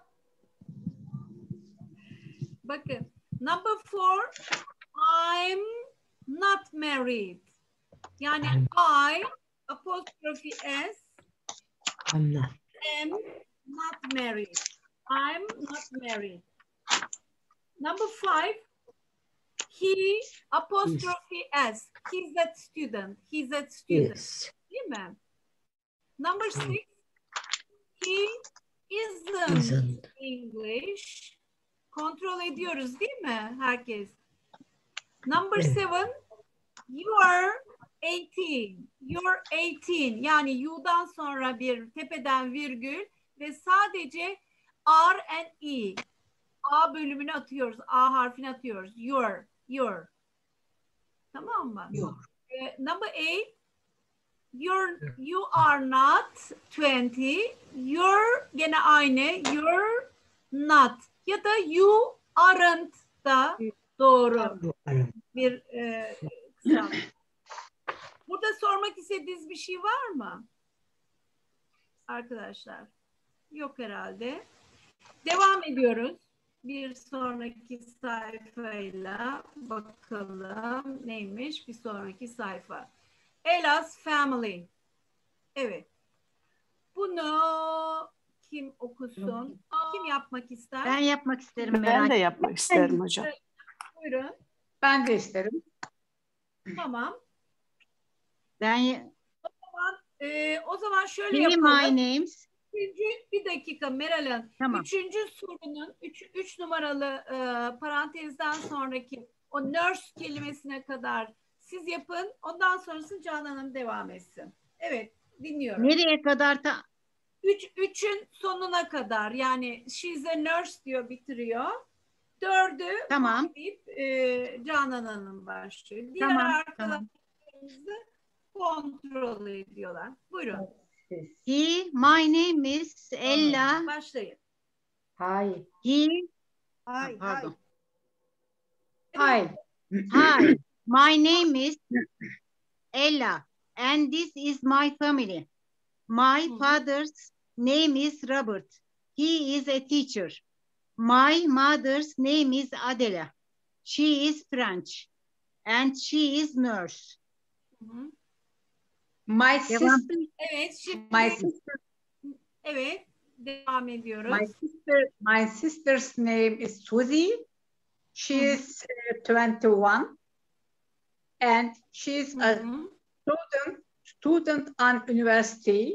Bakın, number 4, I'm not married. Yani I apostrophe S I'm not. am not married. I'm not married. Number 5, he apostrophe S. He's a student. He's a student. Yes. Değil mi? Number 6, he isn't English. Kontrol ediyoruz değil mi herkes? Number 7, you are 18. You're 18. Yani you'dan sonra bir tepeden virgül ve sadece R and E. A bölümünü atıyoruz. A harfini atıyoruz. Your. Tamam mı? Number 8, you are not 20. You're gene aynı. You're not. Ya da you aren't da doğru bir kısaltma. Burada sormak istediğiniz bir şey var mı? Arkadaşlar. Yok herhalde. Devam ediyoruz. Bir sonraki sayfayla bakalım neymiş bir sonraki sayfa. Ella's Family. Evet. Bunu kim okusun? Kim yapmak ister? Ben yapmak isterim. Ben de yapmak isterim hocam. Buyurun. Ben de isterim. Tamam. Ben O zaman şöyle Say yapalım. my names. Bir dakika Meral Hanım. Tamam. Üçüncü sorunun 3 numaralı parantezden sonraki o nurse kelimesine kadar siz yapın. Ondan sonrasını Canan Hanım devam etsin. Evet, dinliyorum. Nereye kadar da? 3'ün sonuna kadar, yani she's a nurse diyor, bitiriyor. 4'ü tamam deyip Canan Hanım başlıyor. Diğer tamam, arkadaşlarımızı kontrol ediyorlar. Buyurun. My name is Ella. Başlayın. Hi. Pardon. Hi. My name is Ella and this is my family. My father's name is Robert. He is a teacher. My mother's name is Adela. She is French and she is nurse. My sister. Evet, şimdi My sister. Evet, devam ediyoruz. My sister's name is Susie. She is 21 and she is a student on university.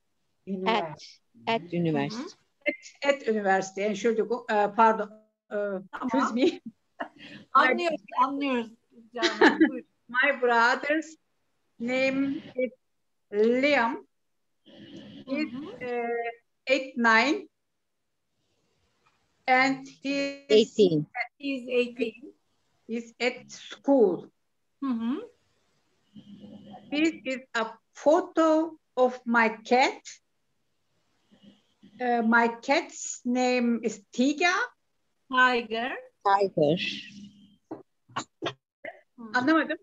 At university. At university. And şöyle pardon. Excuse me. Anlıyoruz. My brother's name is Liam. He's 9 and he's 18. He's 18. He's at school. This is a photo of my cat. My cat's name is Tiger. Tiger. Anlamadım.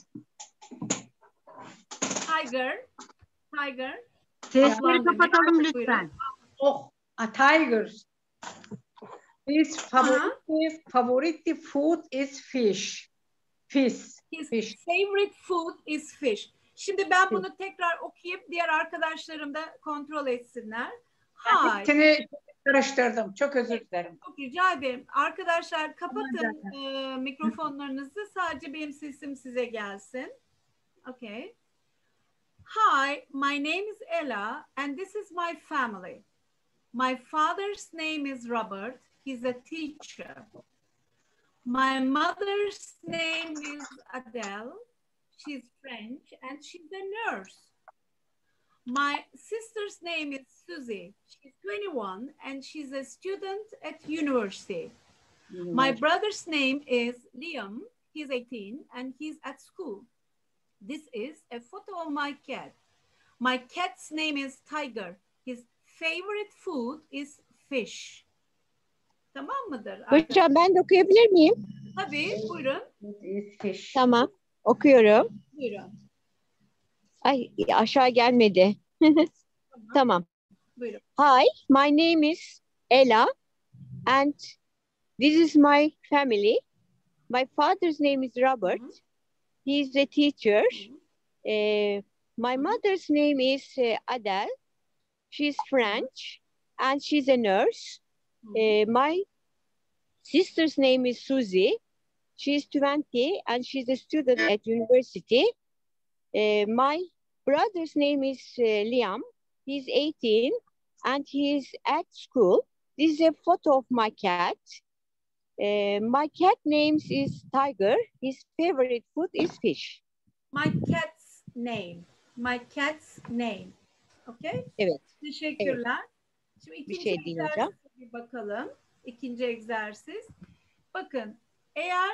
Tiger. Sesleri kapatalım lütfen. A tiger. His favorite food is fish. Fish. His favorite food is fish. Şimdi ben bunu tekrar okuyup diğer arkadaşlarım da kontrol etsinler. Hi. Seni karıştırdım. Çok özür dilerim. Çok rica ederim. Arkadaşlar kapatın mikrofonlarınızı. Sadece benim sesim size gelsin. Okay. Hi, my name is Ella and this is my family. My father's name is Robert. He's a teacher. My mother's name is Adele. She's French and she's a nurse. My sister's name is Susie. She's 21 and she's a student at university. My brother's name is Liam. He's 18 and he's at school. This is a photo of my cat. My cat's name is Tiger. His favorite food is fish. Tamam mıdır? Hocam ben de okuyabilir miyim? Tabii, buyurun. Tamam, okuyorum. Buyurun. Ay, aşağı gelmedi. Tamam. Buyurun. Hi, my name is Ella and this is my family. My father's name is Robert. He is a teacher. My mother's name is Adele. She's French and she's a nurse. My sister's name is Susie. She's 20 and she's a student at university. My brother's name is Liam. He's 18 and he's at school. This is a photo of my cat. My cat name is Tiger. His favorite food is fish. My cat's name. My cat's name. Okay? Evet. Teşekkürler. Evet. Şimdi Bir ikinci şey değil hocam. bir bakalım. İkinci egzersiz. Bakın eğer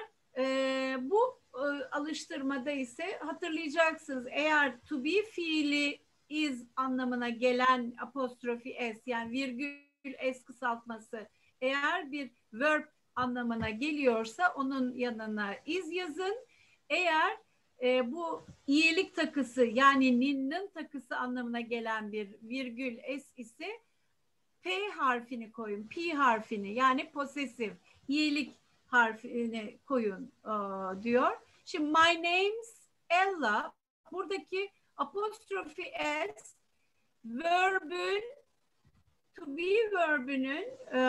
bu alıştırmada ise hatırlayacaksınız. Eğer to be fiili is anlamına gelen apostrofi s yani virgül s kısaltması eğer bir verb anlamına geliyorsa onun yanına is yazın. Eğer bu iyilik takısı yani ninnin takısı anlamına gelen bir virgül s ise P harfini koyun. P harfini yani possessive iyilik harfini koyun diyor. Şimdi my name's Ella. Buradaki apostrofi s verbün to be verbünün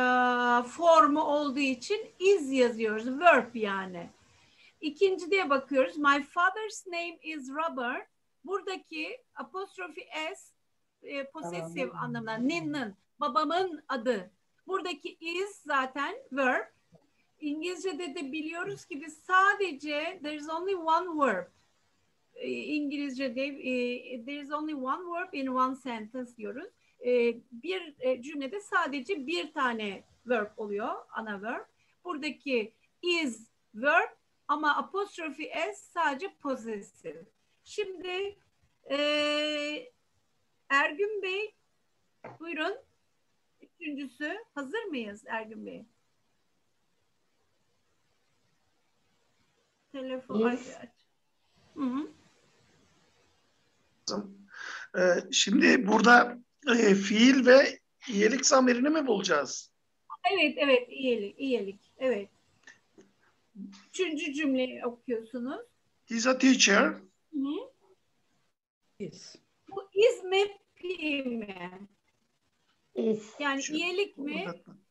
formu olduğu için is yazıyoruz. Verb yani. İkincide bakıyoruz. My father's name is Robert. Buradaki apostrofi s possessive anlamına ninnin babamın adı. Buradaki is zaten verb. İngilizce'de de biliyoruz ki biz sadece there is only one verb. İngilizce'de there is only one verb in one sentence diyoruz. Bir cümlede sadece bir tane verb oluyor, ana verb. Buradaki is verb ama apostrofi s sadece possessive. Şimdi Ergün Bey buyurun. Üçüncüsü. Hazır mıyız Ergün Bey? Telefon aç. Hı-hı. Şimdi burada fiil ve iyilik zamirini mi bulacağız? Evet, iyilik. Evet. Üçüncü cümleyi okuyorsunuz. He's a teacher. Hı-hı. Is. Bu is mi, pi mi? Is. Yani iyilik mi?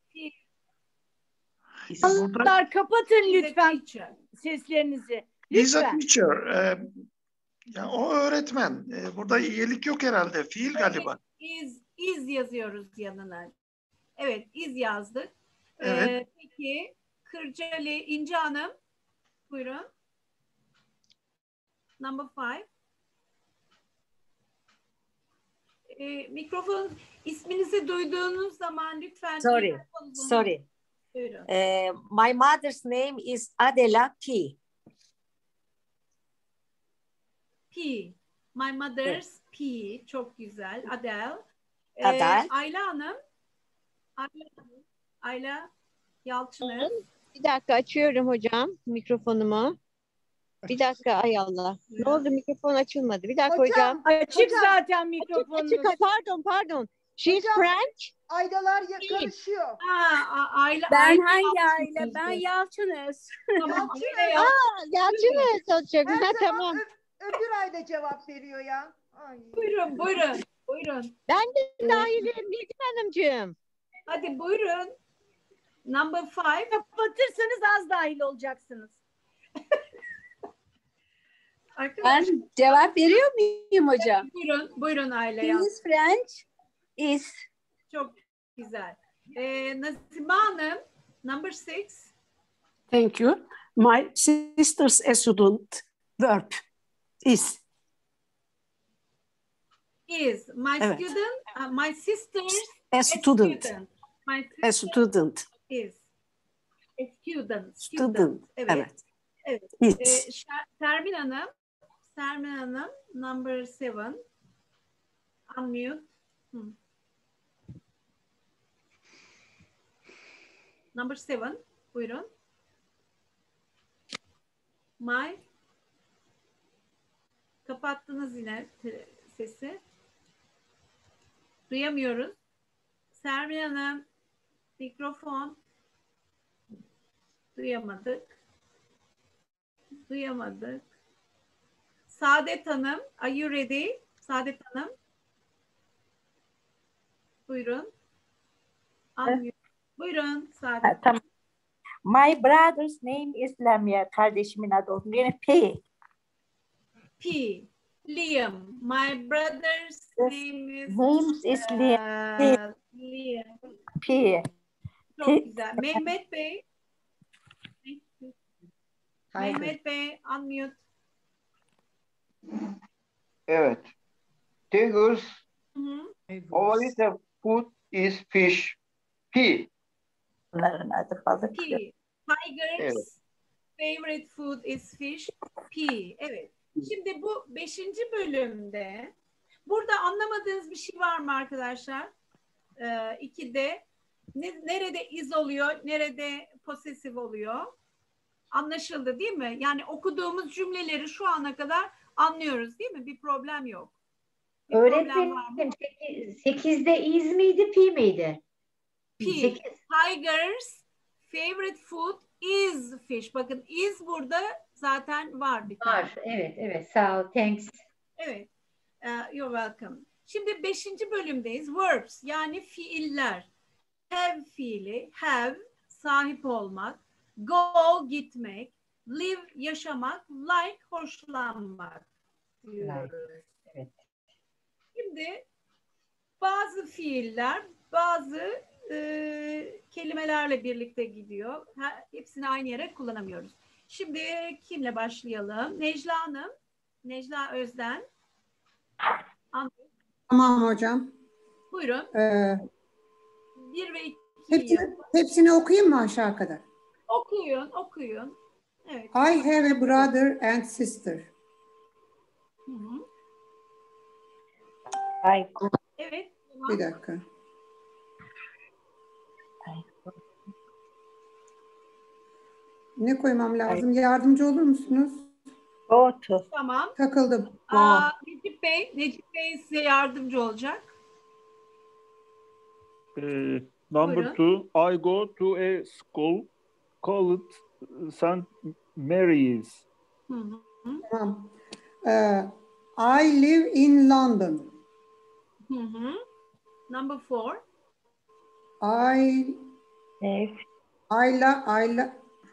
Onlar kapatın lütfen seslerinizi. He's a Lütfen. teacher. Ya o öğretmen. Burada iyilik yok herhalde. Fiil galiba. Is yazıyoruz yanına. Evet, is yazdık. Evet. Peki Kırcalı İnci Hanım. Buyurun. Number 5. Mikrofon isminizi duyduğunuz zaman lütfen. Sorry. Buyurun. My mother's name is Adela P. P. My mother's P. Çok güzel. Adele. Adele. Ayla Hanım. Ayla Yalçınız. Bir dakika açıyorum hocam mikrofonumu. Bir dakika ay Allah. Ne oldu mikrofon açılmadı. Bir dakika hocam. Açık zaten mikrofonunuz. Açık. Pardon. She's Hocam, French. Aydalar karışıyor. Ben hangi aile? Ben Yalçınız. Yalçınız olacak. Her zaman Tamam. öbür ayda cevap veriyor ya. Ay. Buyurun. Ben de dahilim Nilgün Hanımcığım. Hadi buyurun. Number 5. Kapatırsanız az dahil olacaksınız. Ben cevap veriyor muyum hocam? Buyurun Ayla. He is French. Is. Çok güzel. Nasime Hanım, number 6. Thank you. My sister's a student. Verb. Is. Is. My Evet. student. My sister's A student. My A sister student. is. A student. Student. Evet. Is. Sermin Hanım, number 7. Unmute. Number 7. Buyurun. Kapattınız yine sesi. Duyamıyoruz. Sermin Hanım, mikrofon. Duyamadık. Saadet Hanım, are you ready? Saadet Hanım. Buyurun. Buyurun Saadet. Tamam. My brother's name is Lamia. Kardeşimin adı yine P. Liam. My brother's name is Liam. P. Çok güzel. Mehmet Bey. Mehmet Bey, unmute. Evet. Tigers favorite food is fish. P. Bunların adı balık. P. Tigers favorite food is fish. P. Evet. Şimdi bu 5. bölümde burada anlamadığınız bir şey var mı arkadaşlar? 2'de nerede is oluyor, nerede possessive oluyor? Anlaşıldı değil mi? Yani okuduğumuz cümleleri şu ana kadar anlıyoruz değil mi? Bir problem yok. Öğretmenim 8'de is miydi, pi miydi? P. Tiger's favorite food is fish. Bakın is burada zaten var bir tane. Var. Evet. Sağ ol. Thanks. Evet. You're welcome. Şimdi 5. bölümdeyiz. Verbs yani fiiller. Have fiili. Have sahip olmak. Go gitmek. Live yaşamak. Like hoşlanmak. Evet. Şimdi bazı fiiller bazı kelimelerle birlikte gidiyor. Hepsini aynı yere kullanamıyoruz. Şimdi kimle başlayalım? Necla Hanım. Necla Özden. Tamam hocam. Buyurun. 1 ve 2. Hepsini okuyayım mı aşağı kadar? Okuyun. Evet. I have a brother and sister. Evet. Bir dakika. Ne koymam lazım? Yardımcı olur musunuz? Tamam. Takıldım. Necip Bey size yardımcı olacak. Number 2. I go to a school called St. Mary's. Tamam. I live in London. Number 4. I have.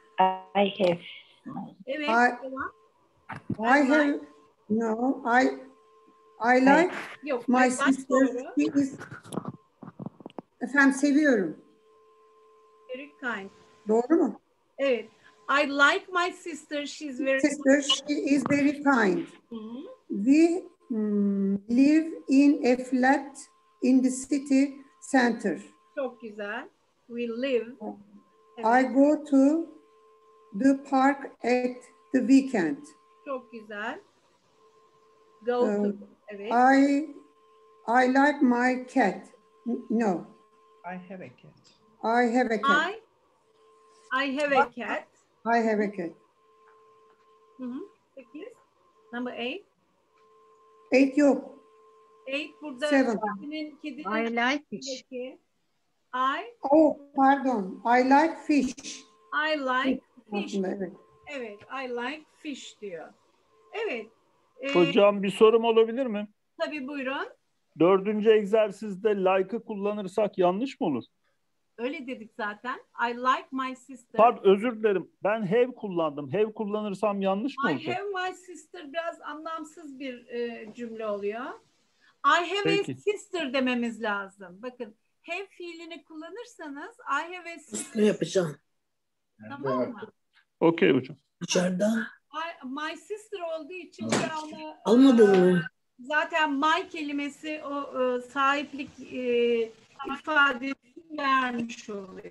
Evet. I have. No. I like my sister. She is. Efendim seviyorum. Very kind. Doğru mu? Evet. I like my sister. She's very sister. She is very kind. We live in a flat in the city center. Çok güzel. We live. Evet. I go to the park at the weekend. Çok güzel. Go to. Evet. I like my cat. No. I have a cat. I have a cat. I have a cat. I have a cat. 8. Number 8. 8 yok. Eight burada Seven. I like fish. Oh, pardon. I like fish. I like fish. Evet. Evet, I like fish diyor. Evet. Hocam bir sorum olabilir mi? Tabii buyurun. 4. egzersizde like'ı kullanırsak yanlış mı olur? Öyle dedik zaten. I like my sister. Pardon, özür dilerim. Ben have kullandım. Have kullanırsam yanlış mı I olacak? have my sister biraz anlamsız bir cümle oluyor. I have a sister dememiz lazım. Bakın have fiilini kullanırsanız I have a sister. Ne yapacağım? Tamam mı? Okey hocam. Dışarıda. My sister olduğu için Almadın mı? zaten my kelimesi o sahiplik ifadesi vermiş oluyor.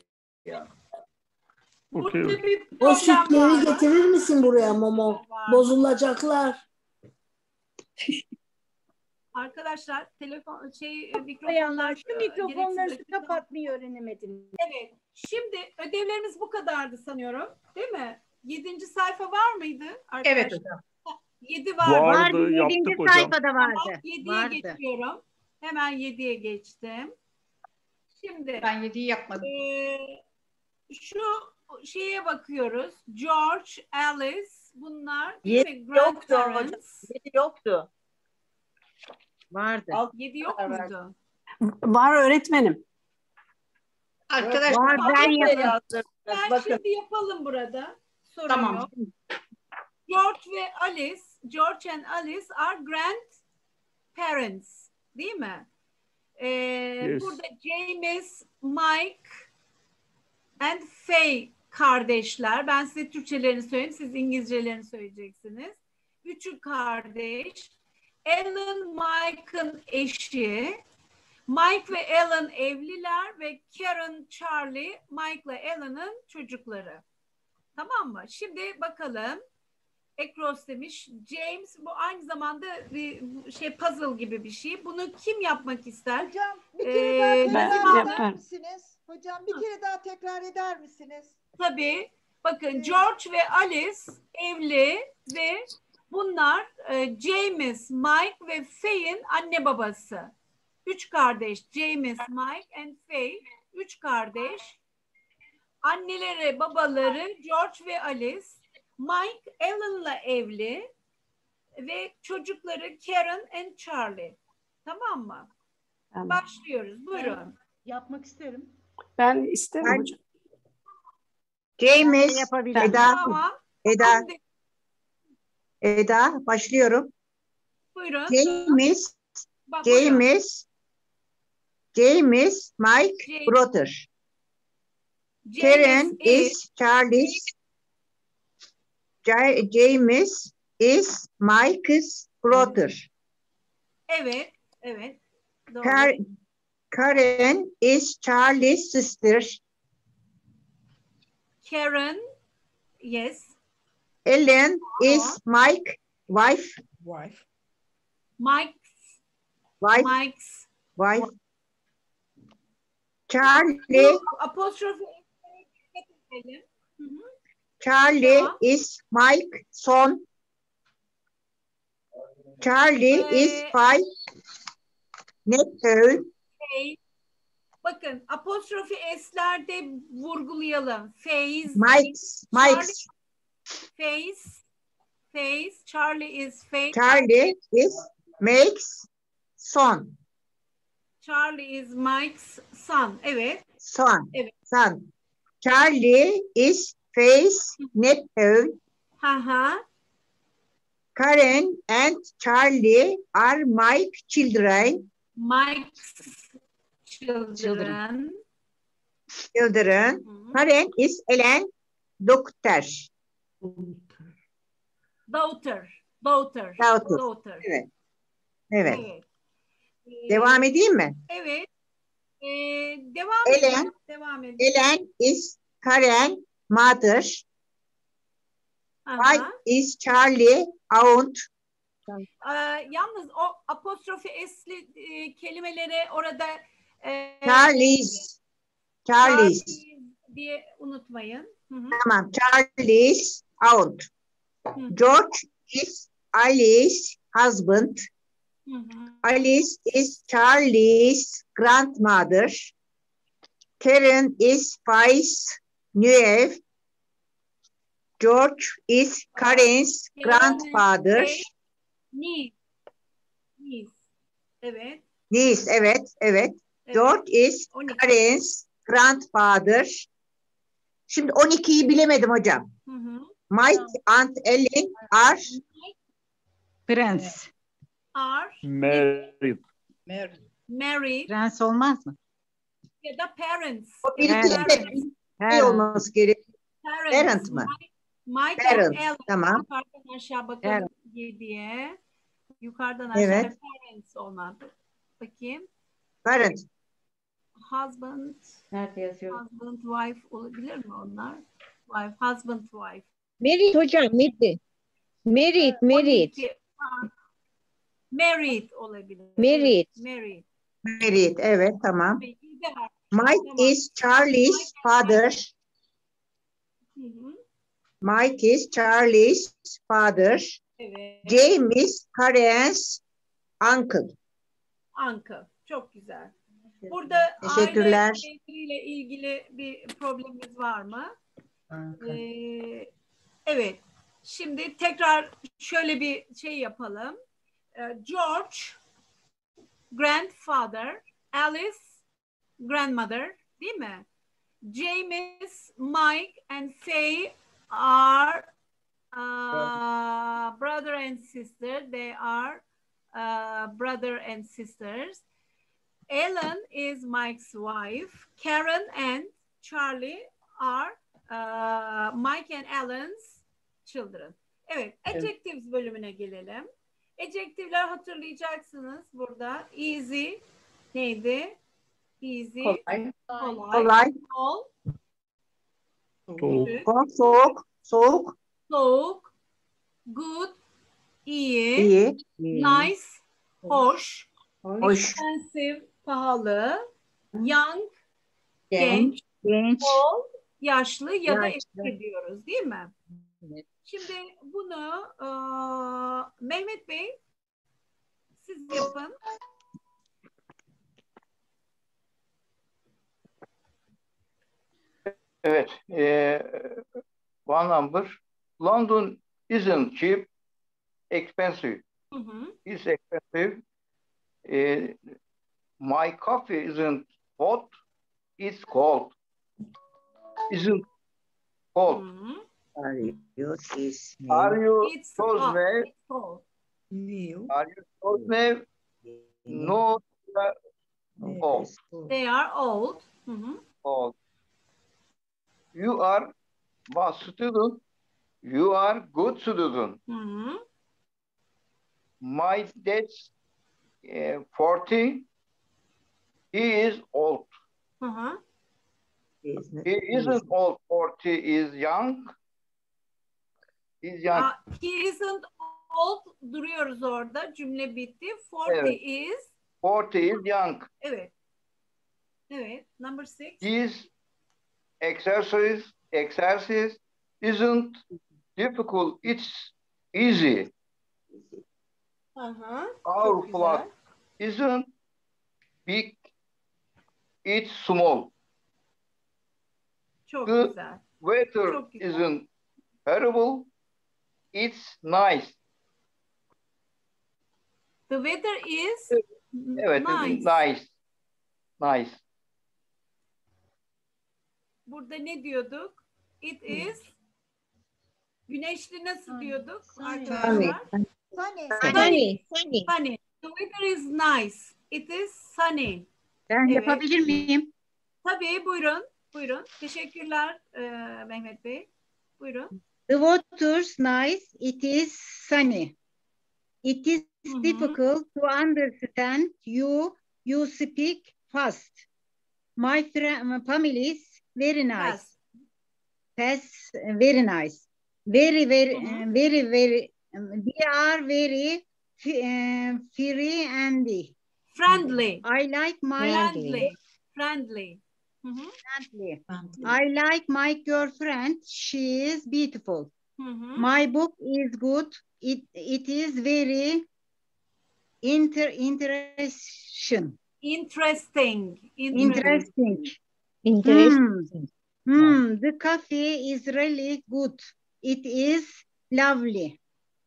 Burada bir O problem sütleri var. getirir misin buraya Momo? Bozulacaklar. Arkadaşlar telefon mikrofonlar şu mikrofonları kapatmayı öğrenemedim. Evet. Şimdi ödevlerimiz bu kadardı sanıyorum. Değil mi? 7. sayfa var mıydı arkadaşlar? Evet hocam. 7 var. Vardı, yaptık 7. hocam. sayfada vardı. 7'ye geçiyorum. Hemen 7'ye geçtim. Şimdi ben 7'yi yapmadım. Şu şeye bakıyoruz. George, Alice bunlar 7 yoktu hocam. 7 yoktu. Vardı. 7 yok muydu? Var öğretmenim. Arkadaşlar ben yaptım. Şimdi yapalım burada. Sorun Tamam. yok. George ve Alice, George and Alice are grandparents. Değil mi? Yes. Burada James, Mike and Faye kardeşler. Ben size Türkçelerini söyleyeyim. Siz İngilizcelerini söyleyeceksiniz. Üçü kardeş. Alan, Mike'ın eşi. Mike ve Alan evliler ve Karen, Charlie, Mike ile Alan'ın çocukları. Tamam mı? Şimdi bakalım. Ekros demiş. James bu aynı zamanda bir puzzle gibi bir şey. Bunu kim yapmak ister? Hocam bir kere daha tekrar eder yaparım. misiniz? Hocam bir kere daha tekrar eder misiniz? Tabii. Bakın George ve Alice evli ve bunlar James, Mike ve Faye'in anne babası. 3 kardeş. James, Mike and Faye. 3 kardeş. Anneleri, babaları George ve Alice. Mike Alan'la evli ve çocukları Karen and Charlie. Tamam mı? Tamam. Başlıyoruz. Buyurun. Yapmak isterim. Ben isterim hocam. James, Eda, Tamam. Eda, Eda, başlıyorum. Buyurun. James, Bak, buyurun. James, Mike, James. brother. James Karen is Charlie's. James is Mike's brother. Evet. Evet. Doğru. Karen is Charlie's sister. Karen. Yes. Ellen is Mike's wife. Mike's. Charlie. Apostrofe. Charlie Tamam. is Mike's son. Charlie is five. Nephew. Bakın apostrofi S'lerde vurgulayalım. Mike's. Face. Charlie is face. Charlie is Mike's son. Charlie is Mike's son. Evet. Son. Evet. Son. Charlie is Faye's nephew. Karen and Charlie are Mike's children. Mike's children. Karen is Ellen doctor. Daughter. Evet. Evet. Devam edeyim mi? Evet. Devam edelim. Ellen is Karen mother. Mike is Charlie aunt. Yalnız o apostrofi S'li kelimeleri orada Charlie's diye unutmayın. Tamam. Charlie's aunt. George is Alice's husband. Alice is Charlie's grandmother. Karen is Faiz's niece. George is Karen's grandfather. Niece. Evet. Niece, evet. George is 12. Karen's grandfather. Şimdi 12'yi bilemedim hocam. Mike and Ellen are Friends. Are Married. married Prens olmaz mı? ya da parents. Ne olması gerekiyor? Parents. Parent mı? Mike Parent, and Ellen. tamam. Yukarıdan aşağı bakalım Evet. diye. Yukarıdan aşağı Evet. parents olmadı. Bakayım. Parent. Husband. Nerede yazıyor? Husband, wife olabilir mi onlar? Wife, husband, wife. Married hocam, married. Married. 12. Married olabilir. Married. Married. Married, evet, tamam. Bir de var. Mike is Charlie's father. Mike is Charlie's father. Evet. James is Karen's uncle. Uncle. Çok güzel. Burada Teşekkürler. aile bireyleriyle ilgili bir problemimiz var mı? Evet. Şimdi tekrar şöyle bir şey yapalım. George, grandfather, Alice, grandmother, değil mi? James, Mike, and Faye are brother and sister. They are brother and sisters. Ellen is Mike's wife. Karen and Charlie are Mike and Ellen's children. Evet, adjectives bölümüne gelelim. Adjective'ler hatırlayacaksınız burada. Easy neydi? Easy. Kolay. Kolay. Soğuk. Soğuk. Good. İyi. İyi. Nice. Hoş. Hoş. Expensive. Pahalı. Young. Genç. Old. Yaşlı ya da Yaşlı. eski diyoruz, değil mi? Evet. Şimdi bunu Mehmet Bey siz yapın. Evet. One number. London isn't cheap, expensive. It's expensive. My coffee isn't hot, it's cold. Isn't cold. Are you It's those hot. way? It's cold. Are you those way? No. Old. They are old. Old. You are a student. You are good student. My dad's 40. He is old. He isn't old. 40 is young. He's young. He isn't old. Duruyoruz orada. Cümle bitti. 40 Evet. is. 40 is young. Evet. Evet. Number 6. His exercise isn't difficult. It's easy. Our Çok flat isn't big. It's small. Çok The güzel. weather Çok güzel. isn't terrible. It's nice. The weather is Evet, nice. Nice. Burada ne diyorduk? It is güneşli nasıl diyorduk arkadaşlar? Sunny. Sunny. The weather is nice. It is sunny. Ben yapabilir miyim? Tabii buyurun. Buyurun. Teşekkürler Mehmet Bey. Buyurun. The water's nice. It is sunny. It is difficult to understand you. You speak fast. My family is very nice. Fast, very nice. Very. We are very free and friendly. I like my friendly. I like my girlfriend. She is beautiful. My book is good. It is very Interesting. The coffee is really good. It is lovely.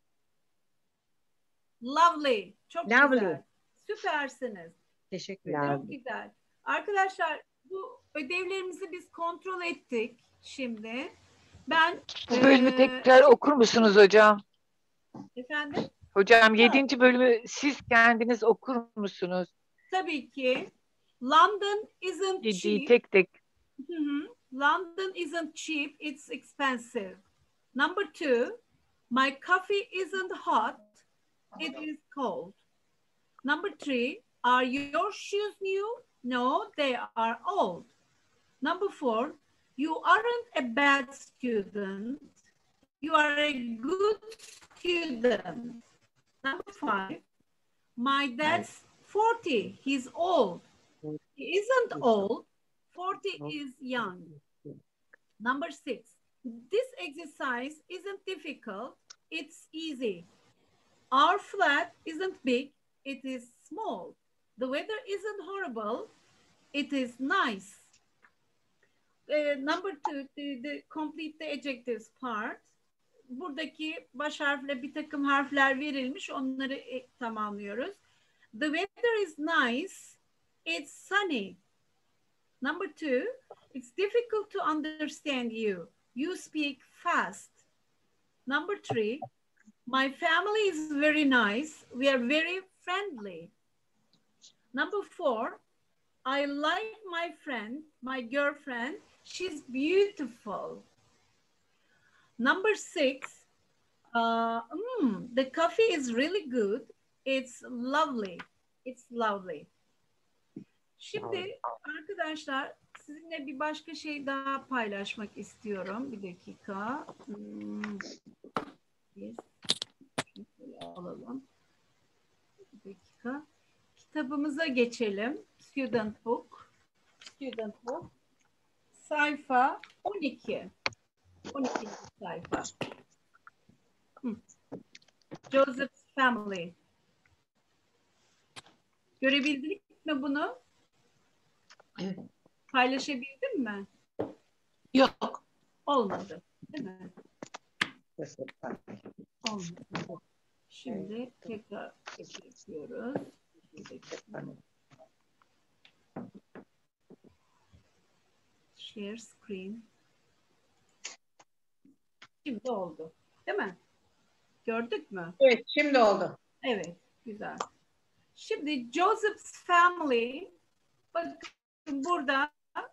Lovely. Çok güzel. Süpersiniz. Teşekkür ederim. Çok güzel. Arkadaşlar bu ödevlerimizi biz kontrol ettik şimdi. Ben bu bölümü tekrar okur musunuz hocam? Efendim? Hocam 7. bölümü siz kendiniz okur musunuz? Tabii ki. London isn't cheap. Tek tek. London isn't cheap, it's expensive. Number 2, my coffee isn't hot, it is cold. Number 3, are your shoes new? No, they are old. Number 4, you aren't a bad student, you are a good student. Number 5, my dad's 40, he's old. He isn't old, 40 is young. Number 6, this exercise isn't difficult, it's easy. Our flat isn't big, it is small. The weather isn't horrible, it is nice. Number 2, the complete the adjectives part. Buradaki baş harfle bir takım harfler verilmiş, onları tamamlıyoruz. The weather is nice, it's sunny. Number 2, it's difficult to understand you. You speak fast. Number 3, my family is very nice. We are very friendly. Number 4, I like my friend, my girlfriend. She's beautiful. Number 6, the coffee is really good. It's lovely. It's lovely. Şimdi arkadaşlar sizinle bir başka şey daha paylaşmak istiyorum. Bir dakika. Alalım. Bir dakika. Kitabımıza geçelim. Student Book. Student Book. Sayfa 12. 12. sayfa. Joseph's Family. Görebildik mi bunu? Evet. Paylaşabildin mi? Yok. Olmadı. Değil mi? Olmadı. Şimdi tekrar yapıyoruz. Share screen. Şimdi oldu. Değil mi? Gördük mü? Evet, şimdi oldu. Evet, güzel. Şimdi Joseph's Family, bakın burada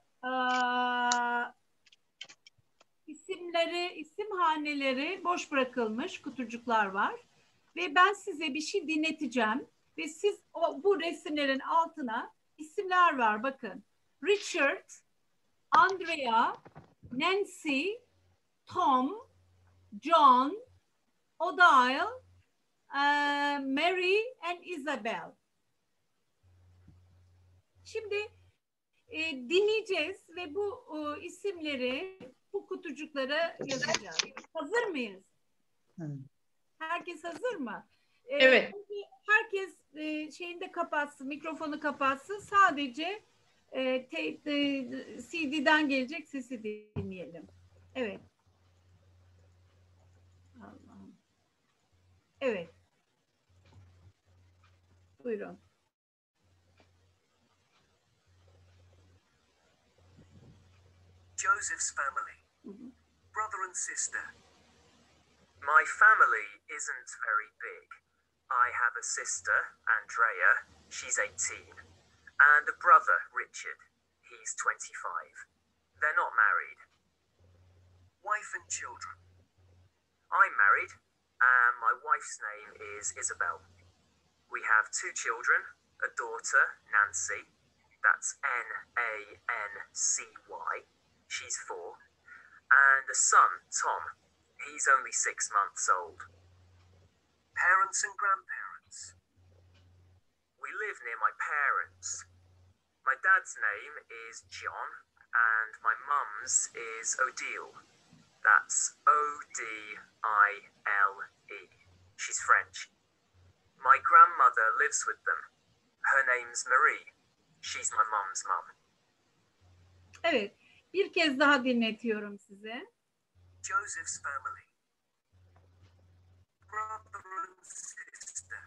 isim haneleri boş bırakılmış kutucuklar var. Ve ben size bir şey dinleteceğim. Ve siz bu resimlerin altına isimler var, bakın. Richard, Andrea, Nancy, Tom, John, Odile, Mary and Isabel. Şimdi dinleyeceğiz ve bu isimleri bu kutucuklara yazacağız. Hazır mıyız? Herkes hazır mı? Evet. Herkes şeyini de kapatsın, mikrofonu kapatsın. Sadece CD'den gelecek sesi dinleyelim. Evet. Allah'ım. Evet. Buyurun. Joseph's family. Brother and sister. My family isn't very big. I have a sister, Andrea, she's 18, and a brother, Richard, he's 25. They're not married. Wife and children. I'm married, and my wife's name is Isabel. We have 2 children, a daughter, Nancy, that's Nancy, she's 4, and a son, Tom, he's only 6 months old. Parents and grandparents. We live near my parents. My dad's name is John, and my mum's is Odile. That's Odile. She's French. My grandmother lives with them. Her name's Marie. She's my mom's mum. Evet. Bir kez daha dinletiyorum size. Joseph's family. Brother and sister.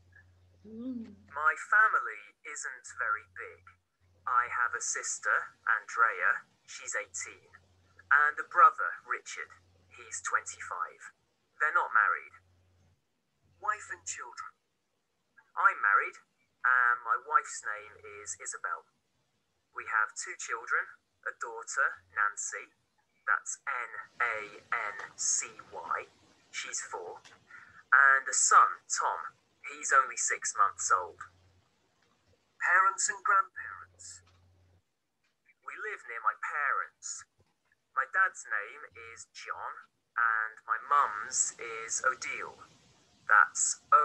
My family isn't very big. I have a sister, Andrea. She's 18. And a brother, Richard. He's 25. They're not married. Wife and children. I'm married, and my wife's name is Isabel. We have 2 children, a daughter, Nancy. That's Nancy. She's 4. And a son, Tom. He's only 6 months old. Parents and grandparents. We live near my parents. My dad's name is John, and my mum's is Odile. That's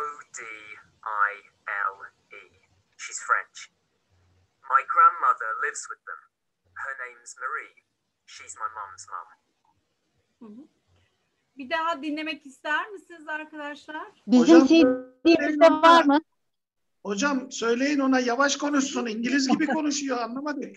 Odile. She's French. My grandmother lives with them. Her name's Marie. She's my mum's mum. Bir daha dinlemek ister misiniz arkadaşlar? Bizim CD'mizde var mı? Hocam söyleyin ona yavaş konuşsun. İngiliz gibi konuşuyor, anlamadık.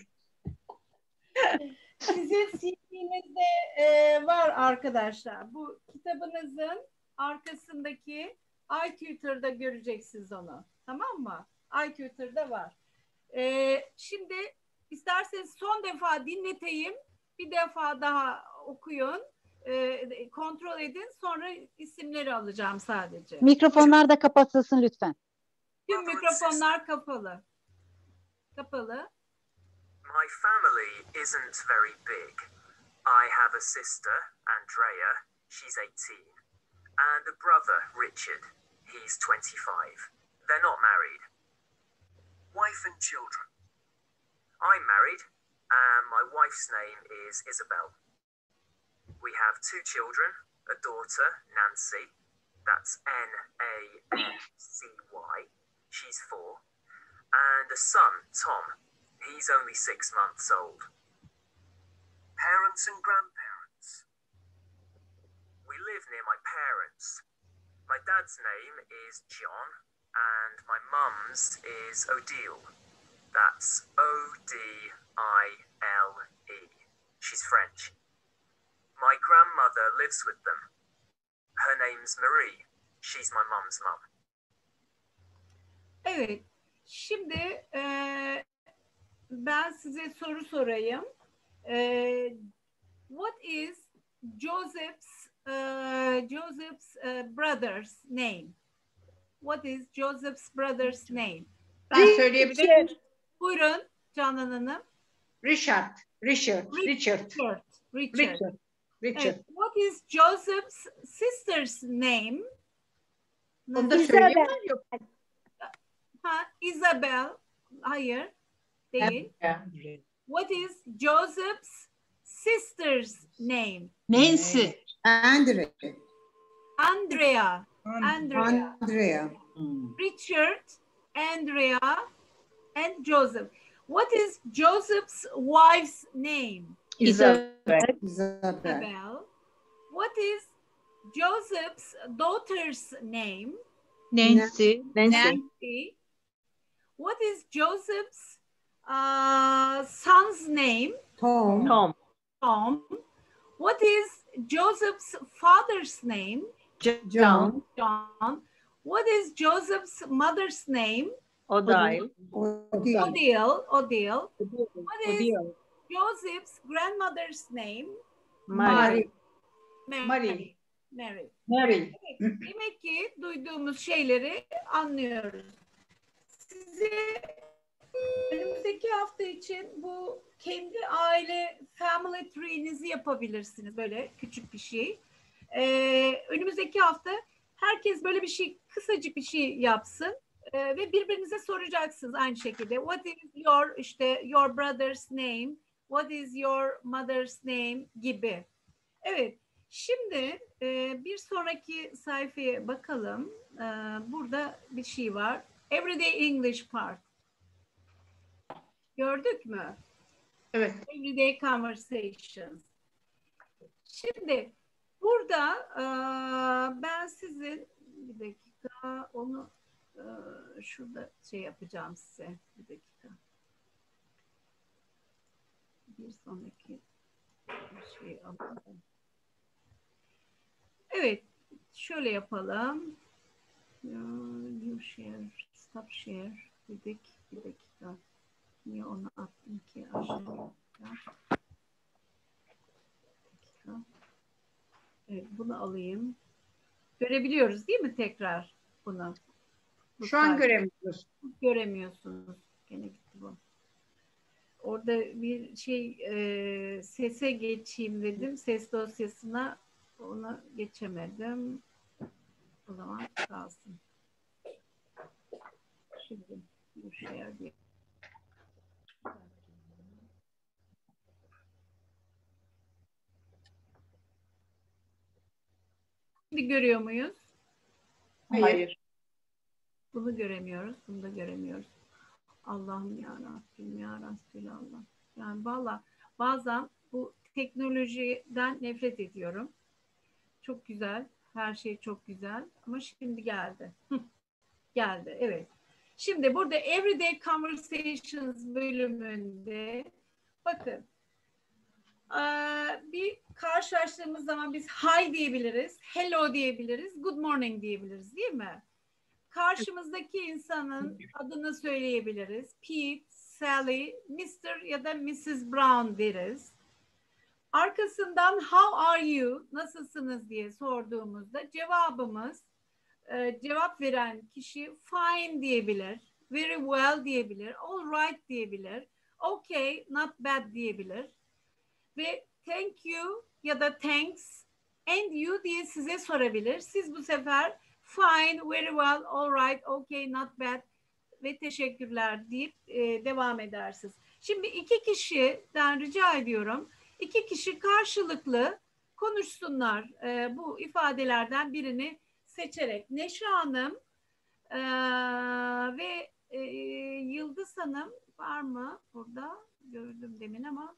Sizin CD'nizde var arkadaşlar. Bu kitabınızın arkasındaki iTutor'da göreceksiniz onu. Tamam mı? iTutor'da var. Şimdi isterseniz son defa dinleteyim. Bir defa daha okuyun. Kontrol edin. Sonra isimleri alacağım sadece. Mikrofonlar da kapatılsın lütfen. Tüm mikrofonlar kapalı. Kapalı. My family isn't very big. I have a sister, Andrea. She's 18. And a brother, Richard. He's 25. They're not married. Wife and children. I'm married, and my wife's name is Isabel. We have 2 children, a daughter, Nancy. That's Nancy. She's 4. And a son, Tom. He's only 6 months old. Parents and grandparents. We live near my parents. My dad's name is John, and my mum's is Odile. That's Odile. She's French. My grandmother lives with them. Her name's Marie. She's my mum's mum. Evet. Şimdi ben size soru sorayım. What is Joseph's brother's name? What is Joseph's brother's name? Ben söyleyebilir miyim? Buyurun Canan Hanım. Richard. Evet. What is Joseph's sister's name? Onu da söyleyeyim mi? Yok. Isabel. Hayır. Değil. What is Joseph's sister's name? Nancy. Andrea. Richard, Andrea, and Joseph. What is Joseph's wife's name? Isabel. What is Joseph's daughter's name? Nancy. What is Joseph's son's name? Tom. What is Joseph's father's name? John. What is Joseph's mother's name? Odile. What is Joseph's grandmother's name? Mary. Evet, demek ki duyduğumuz şeyleri anlıyoruz. Size önümüzdeki hafta için bu kendi aile family tree'nizi yapabilirsiniz. Böyle küçük bir şey. Önümüzdeki hafta herkes böyle bir şey, kısacık bir şey yapsın. Ve birbirinize soracaksınız aynı şekilde. What is your brother's name? What is your mother's name? Gibi. Evet. Şimdi bir sonraki sayfaya bakalım. Burada bir şey var. Everyday English part. Gördük mü? Evet. Everyday conversations. Şimdi burada ben sizin bir dakika onu şurada şey yapacağım size. Bir dakika. Bir sonraki şey alalım. Evet. Şöyle yapalım. New share. Stop share. Bir dakika. Niye onu attım ki aşağıya? Evet, bunu alayım. Görebiliyoruz değil mi tekrar bunu? Şu an göremiyoruz. Göremiyorsunuz. Gene gitti bu. Orada bir şey sese geçeyim dedim. Ses dosyasına ona geçemedim. O zaman kalsın. Şimdi bu share diye. Şimdi görüyor muyuz? Hayır. Bunu göremiyoruz. Bunu da göremiyoruz. Allah'ım ya Rabbim ya Resulallah. Yani valla bazen bu teknolojiden nefret ediyorum. Çok güzel. Her şey çok güzel. Ama şimdi geldi. Geldi. Evet. Şimdi burada Everyday Conversations bölümünde bakın bir karşılaştığımız zaman biz hi diyebiliriz, hello diyebiliriz, good morning diyebiliriz değil mi? Karşımızdaki insanın adını söyleyebiliriz. Pete, Sally, Mr. ya da Mrs. Brown deriz. Arkasından how are you, nasılsınız diye sorduğumuzda cevabımız, cevap veren kişi fine diyebilir, very well diyebilir, all right diyebilir, okay, not bad diyebilir. Ve thank you ya da thanks and you diye size sorabilir. Siz bu sefer fine, very well, all right, okay, not bad ve teşekkürler deyip devam edersiniz. Şimdi iki kişiden rica ediyorum. İki kişi karşılıklı konuşsunlar bu ifadelerden birini seçerek. Neşe Hanım ve Yıldız Hanım var mı burada? Gördüm demin ama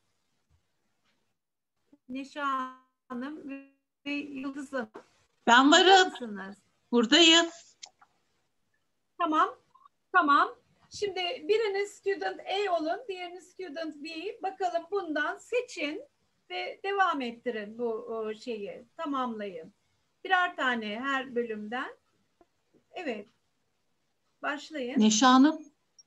Neşe Hanım ve Yıldız Hanım. Ben varım. Buradayım. Tamam. Tamam. Şimdi biriniz student A olun, diğeriniz student B. Bakalım bundan seçin ve devam ettirin bu şeyi. Tamamlayın. Birer tane her bölümden. Evet. Başlayın. Neşe Hanım.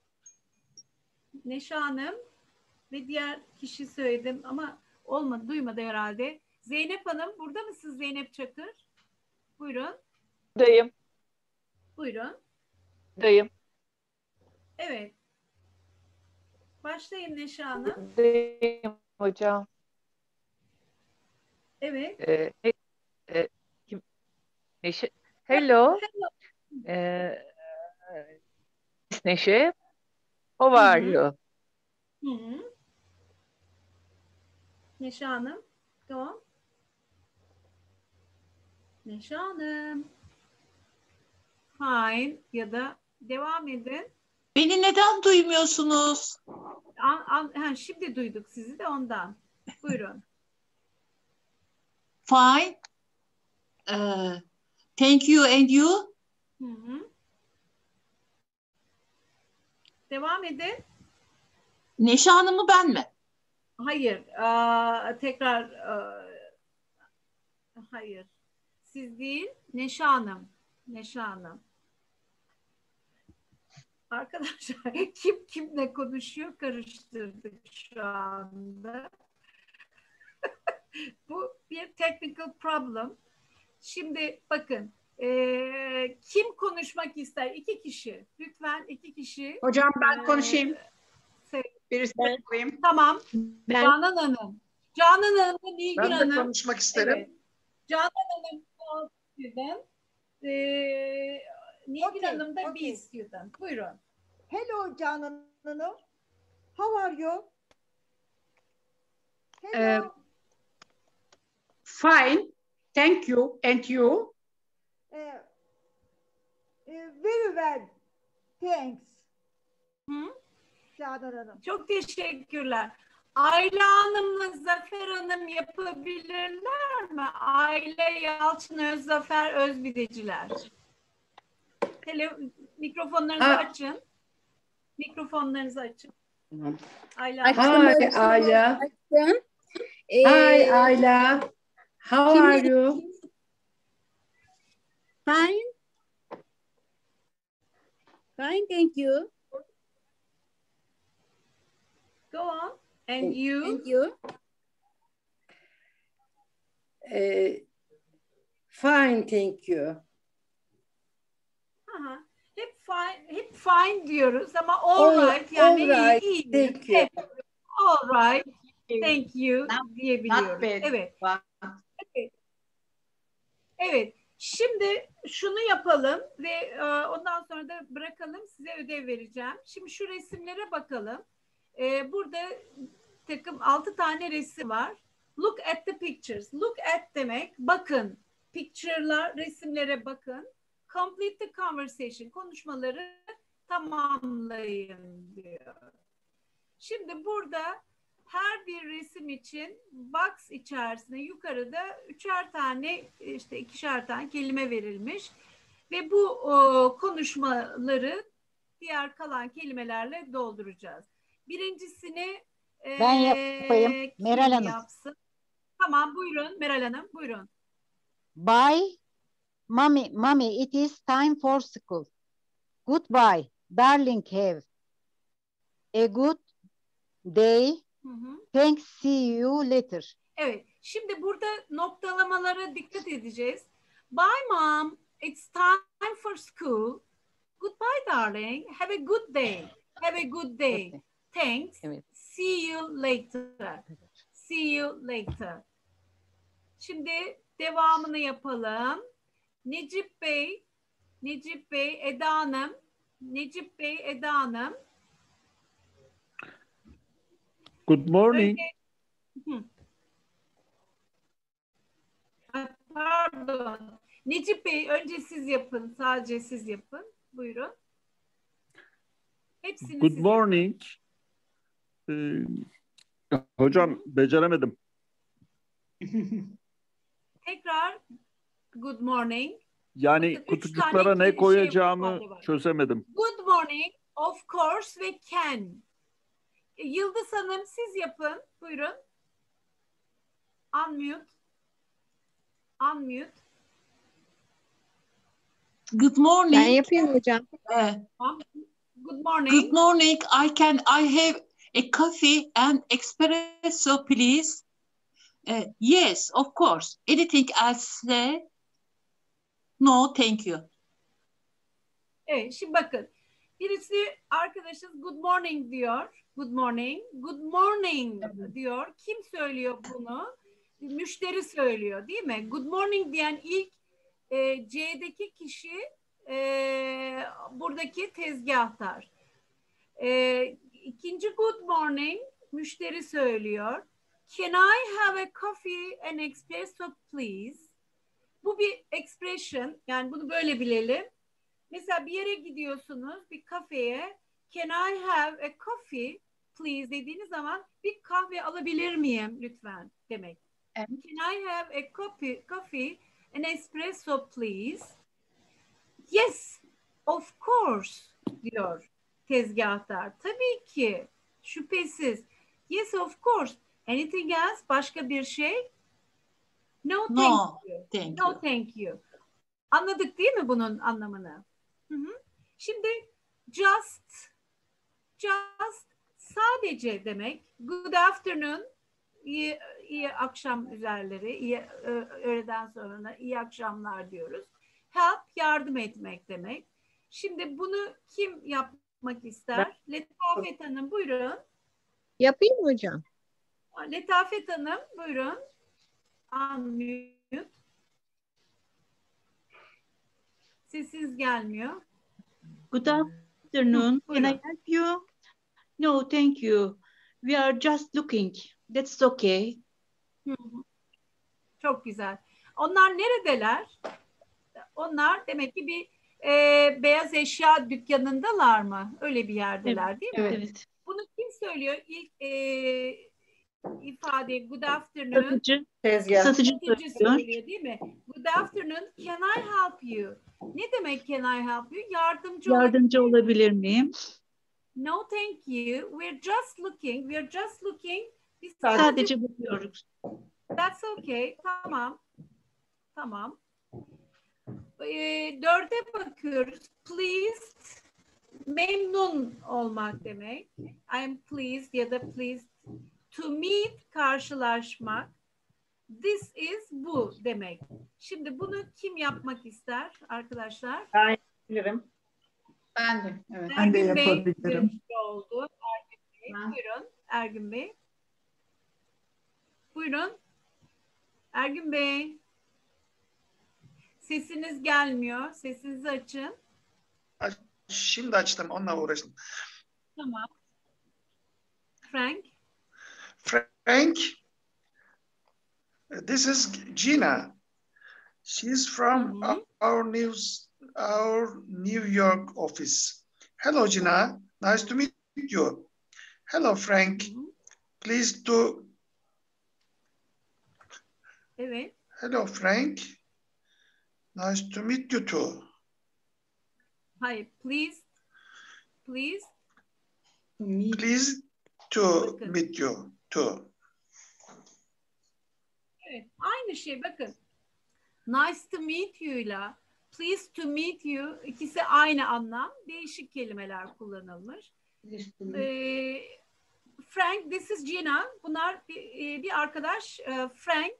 Neşe Hanım ve diğer kişi söyledim ama olmadı, duymadı herhalde. Zeynep Hanım, burada mısınız Zeynep Çakır? Buyurun. Buradayım. Buyurun. Buradayım. Evet. Başlayın Neşe Hanım. Buradayım hocam. Evet. Neşe. Hello. Neşe. How are you? Hı-hı. Neşe Hanım. Tamam. Neşe Hanım. Fine ya da devam edin. Beni neden duymuyorsunuz? Şimdi duyduk sizi de ondan. Buyurun. Fine. Thank you and you? Hı-hı. Devam edin. Neşe Hanım mı ben mi? Hayır. Tekrar hayır. Siz değil. Neşe Hanım. Neşe Hanım. Arkadaşlar kim kimle konuşuyor karıştırdık şu anda. Bu bir technical problem. Şimdi bakın kim konuşmak ister? İki kişi. Lütfen iki kişi. Hocam ben konuşayım. Birisini koyayım. Tamam. Canan Hanım. Canan Hanım ve Nilgün Hanım. Ben de konuşmak isterim. Evet. Canan Hanım student. Nilgün Hanım da bir student. Buyurun. Hello Canan Hanım. How are you? Hello. Fine. Thank you. And you? Very well. Thanks. Hı? Canan Hanım. Çok teşekkürler. Ayla Hanım'la Zafer Hanım yapabilirler mi? Ayla Yalçın Özzafer Özbideciler. Mikrofonlarınızı açın. Mikrofonlarınızı açın. Ayla. Hi, Ayla. Hi, Ayla. How are you? Fine. Fine, thank you. Go on. And you? And you? Fine, thank you. Aha. Hep fine diyoruz ama all right yani all right, iyi. thank you. All right, thank you diyebiliyoruz. Evet. Evet. Şimdi şunu yapalım ve ondan sonra da bırakalım, size ödev vereceğim. Şimdi şu resimlere bakalım. Burada takım 6 tane resim var. Look at the pictures. Look at demek bakın. Picture'lar, resimlere bakın. Complete the conversation. Konuşmaları tamamlayın diyor. Şimdi burada her bir resim için box içerisinde yukarıda 3'er tane işte 2'şer tane kelime verilmiş ve bu konuşmaları diğer kalan kelimelerle dolduracağız. Birincisini ben yapayım. Meral Hanım. Yapsın. Tamam buyurun Meral Hanım buyurun. Bye. Mommy, it is time for school. Goodbye, darling, have a good day. Thanks, see you later. Evet, şimdi burada noktalamalara dikkat edeceğiz. Bye mom, it's time for school. Goodbye darling, have a good day. Have a good day. Thanks, see you later. See you later. Şimdi devamını yapalım. Necip Bey, Eda Hanım. Necip Bey, Eda Hanım. Good morning. Pardon. Necip Bey, önce siz yapın. Sadece siz yapın. Buyurun. Hepsini Good morning. Hocam beceremedim. Tekrar good morning. Yani bakın, kutucuklara ne koyacağımı çözemedim. Good morning, of course ve can. Yıldız Hanım siz yapın. Buyurun. Unmute. Good morning. Ben yapayım hocam. Good morning. Good morning. I have a coffee and espresso, please. Yes, of course. Anything else? No, thank you. Evet, şimdi bakın. Birisi arkadaşınız good morning diyor. Good morning. Good morning diyor. Kim söylüyor bunu? Müşteri söylüyor değil mi? Good morning diyen ilk C'deki kişi buradaki tezgahtar. İkinci good morning müşteri söylüyor. Can I have a coffee and espresso please? Bu bir expression. Yani bunu böyle bilelim. Mesela bir yere gidiyorsunuz, bir kafeye. Can I have a coffee please dediğiniz zaman bir kahve alabilir miyim lütfen demek. Can I have a coffee and espresso please? Yes, of course diyor tezgahtar. Tabii ki, şüphesiz. Yes, of course. Anything else? Başka bir şey? No, thank you. Anladık değil mi bunun anlamını? Hı-hı. Şimdi just sadece demek. Good afternoon, iyi akşam üzerleri, iyi öğleden sonra iyi akşamlar diyoruz. Help, yardım etmek demek. Şimdi bunu kim yapmak ister? Letafet Hanım buyurun. Yapayım mı hocam? Letafet Hanım buyurun. Unmute. Sesiniz gelmiyor. Good afternoon. Can I help you? No, thank you. We are just looking. That's okay. Çok güzel. Onlar neredeler? Onlar demek ki bir beyaz eşya dükkanındalar mı? Öyle bir yerdeler değil mi? Evet. Bunu kim söylüyor? İlk ifade good afternoon. Satıcı söylüyor değil mi? Good afternoon. Can I help you? Ne demek can I help you? Yardımcı olabilir miyim? No, thank you. We're just looking. Biz Sadece bakıyoruz. That's okay. Tamam. 4'e bakıyoruz. Pleased. Memnun olmak demek. I'm pleased ya da pleased to meet, karşılaşmak. This is bu demek. Şimdi bunu kim yapmak ister arkadaşlar? Ben yapabilirim. Ben de. Evet. Ben de yapabilirim. Oldu. Ergün Bey. Buyurun Ergün Bey. Buyurun. Ergün Bey. Sesiniz gelmiyor. Sesinizi açın. Şimdi açtım. Onunla uğraştım. Tamam. Frank. This is Gina. She's from our New York office. Hello, Gina. Nice to meet you. Hello, Frank. Pleased to... Evet. Hello, Frank. Nice to meet you too. Hayır, please to meet you too. Evet, aynı şey bakın. Nice to meet you ile pleased to meet you ikisi aynı anlam. Değişik kelimeler kullanılmış. Frank, this is Gina. Bunlar bir arkadaş Frank.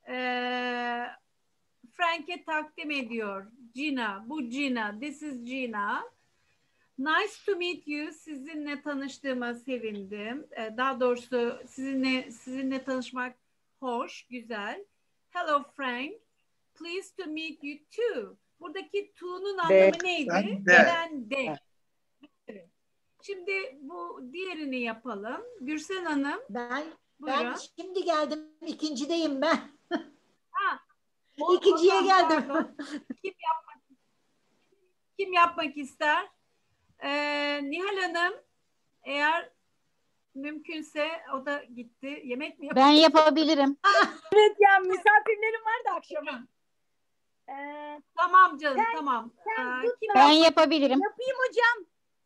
Frank'e takdim ediyor. Gina, bu Gina. This is Gina. Nice to meet you. Sizinle tanıştığıma sevindim. Daha doğrusu sizinle tanışmak hoş, güzel. Hello Frank. Pleased to meet you too. Buradaki to'nun anlamı neydi? Ben de. Evet. Şimdi bu diğerini yapalım. Gürsel Hanım. Ben buyurun. şimdi geldim. İkincideyim ben. Ha, İkinciye geldim. Kim yapmak ister? Nihal Hanım, eğer mümkünse, o da gitti. Yemek mi yapacak? Ben yapabilirim. Evet ya, misafirlerim var da akşama. Tamam canım, tamam. Ben yapabilirim. Yapayım hocam.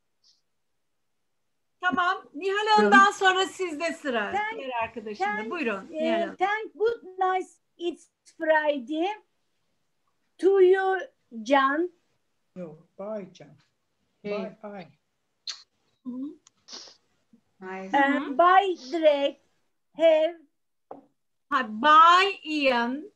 Tamam. Nihal Hanım'dan sonra sizde sıra. Diğer arkadaşım da. Buyurun. Nihal Hanım. Thank goodness it's Friday. To you, Can. Yok, bye Can. Bye. Bye Drake. Bye Ian.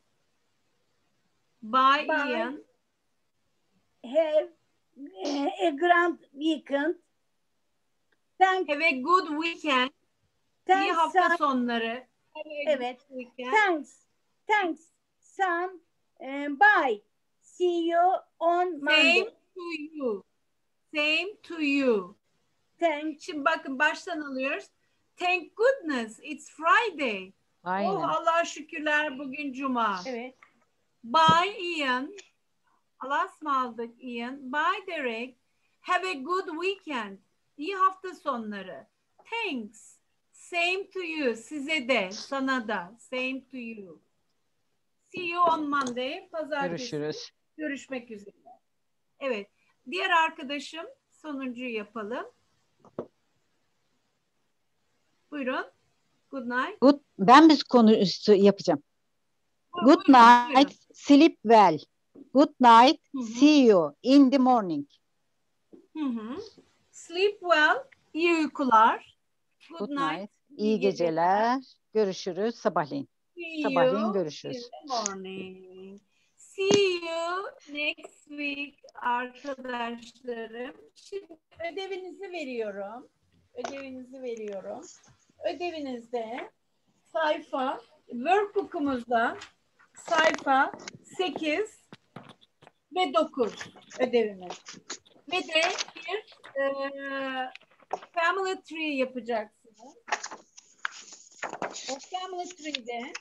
Bye Ian. Have a grand weekend. Have a good weekend. İyi hafta sonları. Evet. Thanks. Son. Bye. See you on Monday. Same to you. Thanks. Şimdi bakın baştan alıyoruz. Thank goodness it's Friday. Aynen. Oh Allah'a şükürler bugün Cuma. Evet. Bye Ian. Allah'a ısmarladık Ian. Bye Derek. Have a good weekend. İyi hafta sonları. Thanks. Same to you. Size de, sana da. Same to you. See you on Monday. Pazartesi. Görüşmek üzere. Evet. Diğer arkadaşım, sonuncuyu yapalım. Buyurun. Good night. Ben bir konu yapacağım. Good night. Sleep well. Good night. See you in the morning. Sleep well. İyi uykular. Good night. İyi geceler. Görüşürüz sabahleyin. Sabahleyin görüşürüz. In the morning. See you next week arkadaşlarım. Şimdi ödevinizi veriyorum. Ödevinizde sayfa, workbook'umuzda sayfa 8 ve 9 ödevimiz. Ve de bir family tree yapacaksınız. O family tree'de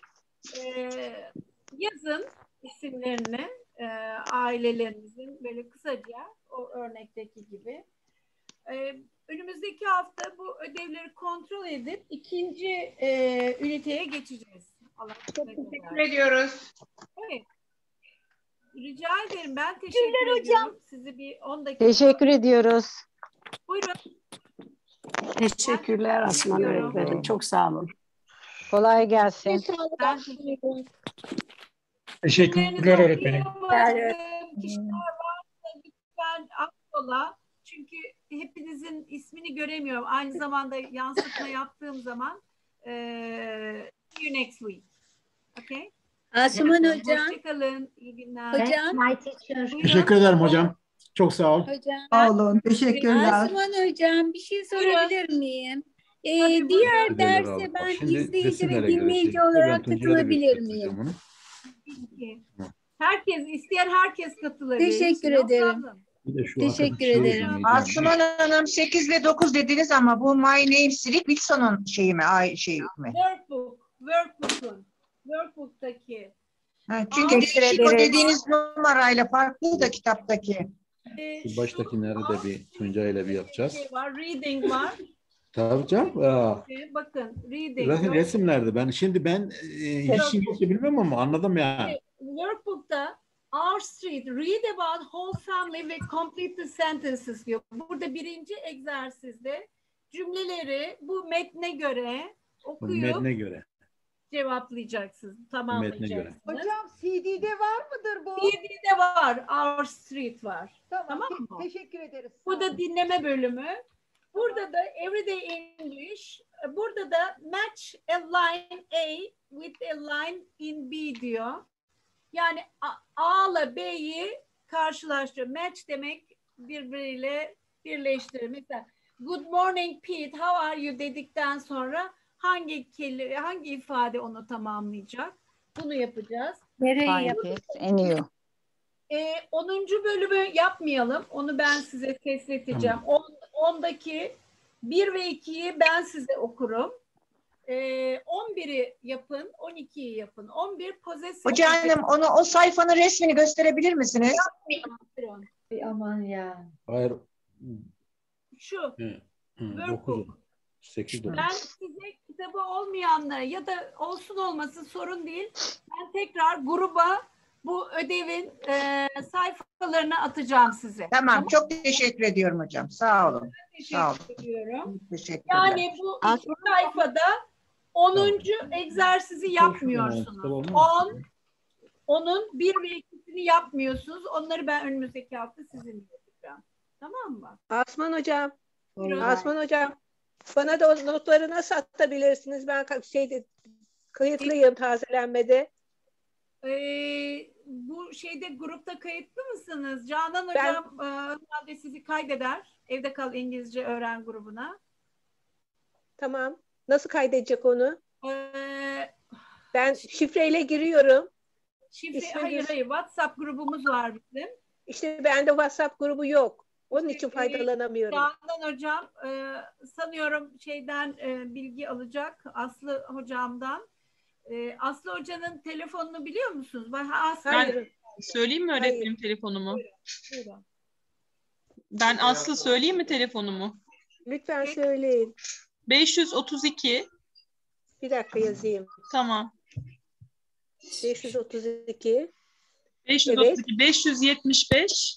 yazın isimlerini ailelerinizin böyle kısaca o örnekteki gibi. Önümüzdeki hafta bu ödevleri kontrol edip ikinci üniteye geçeceğiz. Çok teşekkür ediyoruz. Evet. Rica ederim. Ben teşekkür ediyorum. Sizi bir 10 dakika. Teşekkür ediyoruz. Buyurun. Teşekkürler Asman öğretmenim. Çok sağ olun. Kolay gelsin. Teşekkürler öğretmenim. Kişiler varsa lütfen affola. Çünkü hepinizin ismini göremiyorum. Aynı zamanda yansıtma yaptığım zaman see you next week. Okay? Asuman hocam. Hoşçakalın. İyi günler. Hocam. Teşekkür ederim hocam. Çok sağ ol. Hocam. Sağ olun. Teşekkürler. Asuman hocam bir şey sorabilir miyim? Diğer derse ben izleyici ve dinleyici olarak katılabilir miyim? İsteyen herkes katılabilir. Teşekkür ederim. Teşekkür ederim. Asuman Hanım 8 ve 9 dediniz ama bu My Name Rick Wilson'un şeyi mi? Mi? Workbook'taki. Çünkü değişik o dediğiniz numarayla farklı da kitaptaki. Şu baştakilerde de bir Tuncay'la bir yapacağız. Reading var. Tabii canım. Bakın reading. Resimlerde ben hiç İngilizce bilmem ama anladım ya. Workbook'ta Our Street, read about whole family ve complete the sentences diyor. Burada birinci egzersizde cümleleri bu metne göre okuyup cevaplayacaksınız, tamamlayacaksınız. Hocam CD'de var mıdır bu? CD'de var, Our Street var. Tamam mı? Teşekkür ederiz. Bu da dinleme bölümü. Burada da Everyday English, burada da match a line A with a line in B diyor. Yani A ile B'yi karşılaştırıyor. Match demek birbiriyle birleştirir. Mesela good morning Pete, how are you dedikten sonra hangi ifade onu tamamlayacak? Bunu yapacağız. Nereye yapacağız? En iyi. 10. bölümü yapmayalım. Onu ben size sesleteceğim. 10'daki 1 ve 2'yi ben size okurum. 11'i yapın, 12'yi yapın. 11 possessive. Hocam o sayfanın resmini gösterebilir misiniz? Aman ya. Hayır. Şu. 9. 8 9. Ben size kitabı olmayanlara ya da olsun olmasın sorun değil. Ben tekrar gruba bu ödevin sayfalarını atacağım size. Tamam. Çok teşekkür ediyorum hocam. Sağ olun. Teşekkür ediyorum. Teşekkürler. Yani bu iki sayfada 10. egzersizi yapmıyorsunuz. 10'un 1 ve 2'sini yapmıyorsunuz. Onları ben önümüzdeki hafta sizinle yapacağım. Tamam mı? Asman hocam. Asman hocam. Bana da o notları nasıl atabilirsiniz? Ben kayıtlıyım tazelenmede. Bu grupta kayıtlı mısınız? Canan hocam herhalde sizi kaydeder. Evde Kal İngilizce Öğren grubuna. Tamam. Nasıl kaydedecek onu? Ben şifreyle giriyorum. Hayır. WhatsApp grubumuz var bizim. İşte bende WhatsApp grubu yok. Onun için faydalanamıyorum. Canan hocam sanıyorum bilgi alacak Aslı hocamdan. Aslı hocanın telefonunu biliyor musunuz? Ben söyleyeyim mi öğretmenim telefonumu? Buyurun. Ben Aslı söyleyeyim mi telefonumu? Lütfen söyleyin. 532. Bir dakika yazayım. Tamam. 532. 532. 575.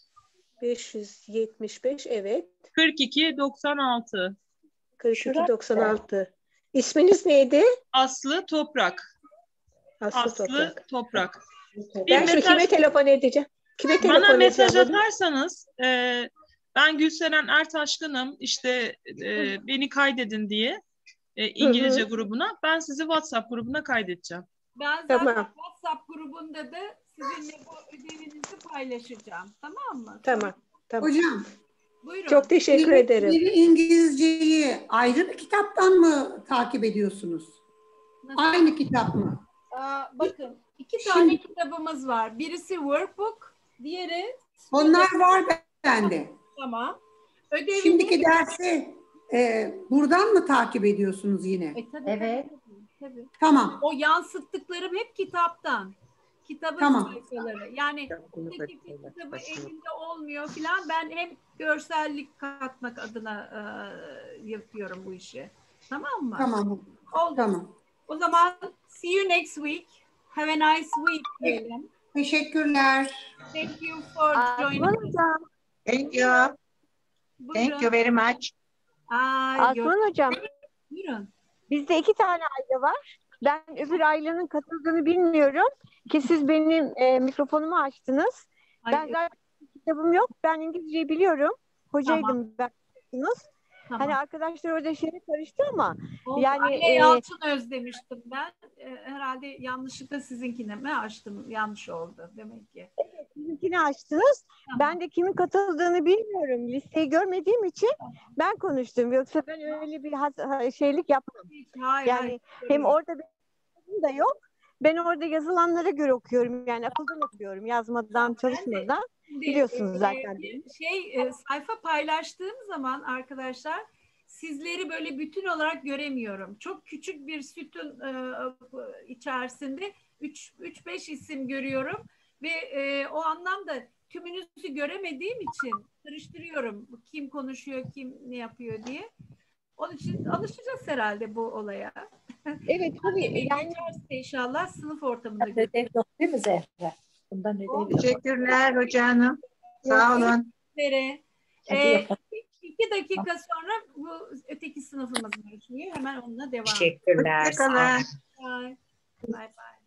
575 evet. 42 96. 42 96. İsminiz neydi? Aslı Toprak. Aslı Toprak. Ben kime telefon edeceğim? Bana mesaj atarsanız ben Gülseren Ertaşkın'ım beni kaydedin diye İngilizce grubuna. Ben sizi WhatsApp grubuna kaydedeceğim. Ben zaten WhatsApp grubunda da sizinle bu ödevinizi paylaşacağım. Tamam mı? Tamam. Hocam. Buyurun. Çok teşekkür ederim. İngilizceyi ayrı bir kitaptan mı takip ediyorsunuz? Nasıl? Aynı kitap mı? Bakın 2 tane kitabımız var. Birisi workbook, diğeri... Onlar var bende. Tamam. Şimdiki dersi buradan mı takip ediyorsunuz yine? Tabii, evet. Tabii. Tamam. O yansıttıklarım hep kitaptan. Kitabın sayfaları. Yani kitabı elimde olmuyor falan. Ben hem görsellik katmak adına yapıyorum bu işi. Tamam mı? Tamam. Oldu. Tamam. O zaman see you next week. Have a nice week diyelim. Teşekkürler. Thank you for joining. Hocam. Thank you. Thank you very much. Aslan Hocam. Buyurun. Bizde 2 tane aile var. Ben öbür ailenin katıldığını bilmiyorum ki siz benim mikrofonumu açtınız. Ben zaten kitabım yok. Ben İngilizceyi biliyorum. Hocaydım ben. Hani arkadaşlar orada şeyi karıştı ama yani Yalçınöz demiştim ben. Herhalde yanlışlıkla sizinkine mi açtım? Yanlış oldu demek ki. Evet, sizinkini açtınız. Ben de kimin katıldığını bilmiyorum. Listeyi görmediğim için ben konuştum. Yoksa ben öyle bir şeylik yapmam. Yani hem orada bir da yok. Ben orada yazılanlara göre okuyorum. Yani akıldan okuyorum. Yazmadan, çalışmadan. Biliyorsunuz zaten. Sayfa paylaştığım zaman arkadaşlar sizleri böyle bütün olarak göremiyorum. Çok küçük bir sütun içerisinde 3-5 isim görüyorum ve o anlamda tümünüzü göremediğim için karıştırıyorum. Kim konuşuyor, kim ne yapıyor diye. Onun için alışacağız herhalde bu olaya. Evet tabii. Yani inşallah sınıf ortamında göreceğiz. Değil mi Zehra? Bundan Teşekkürler hocam. Sağ olun. 2 dakika sonra bu öteki sınıfımız başlıyor. Hemen onunla devam. Teşekkürler. Bye bye.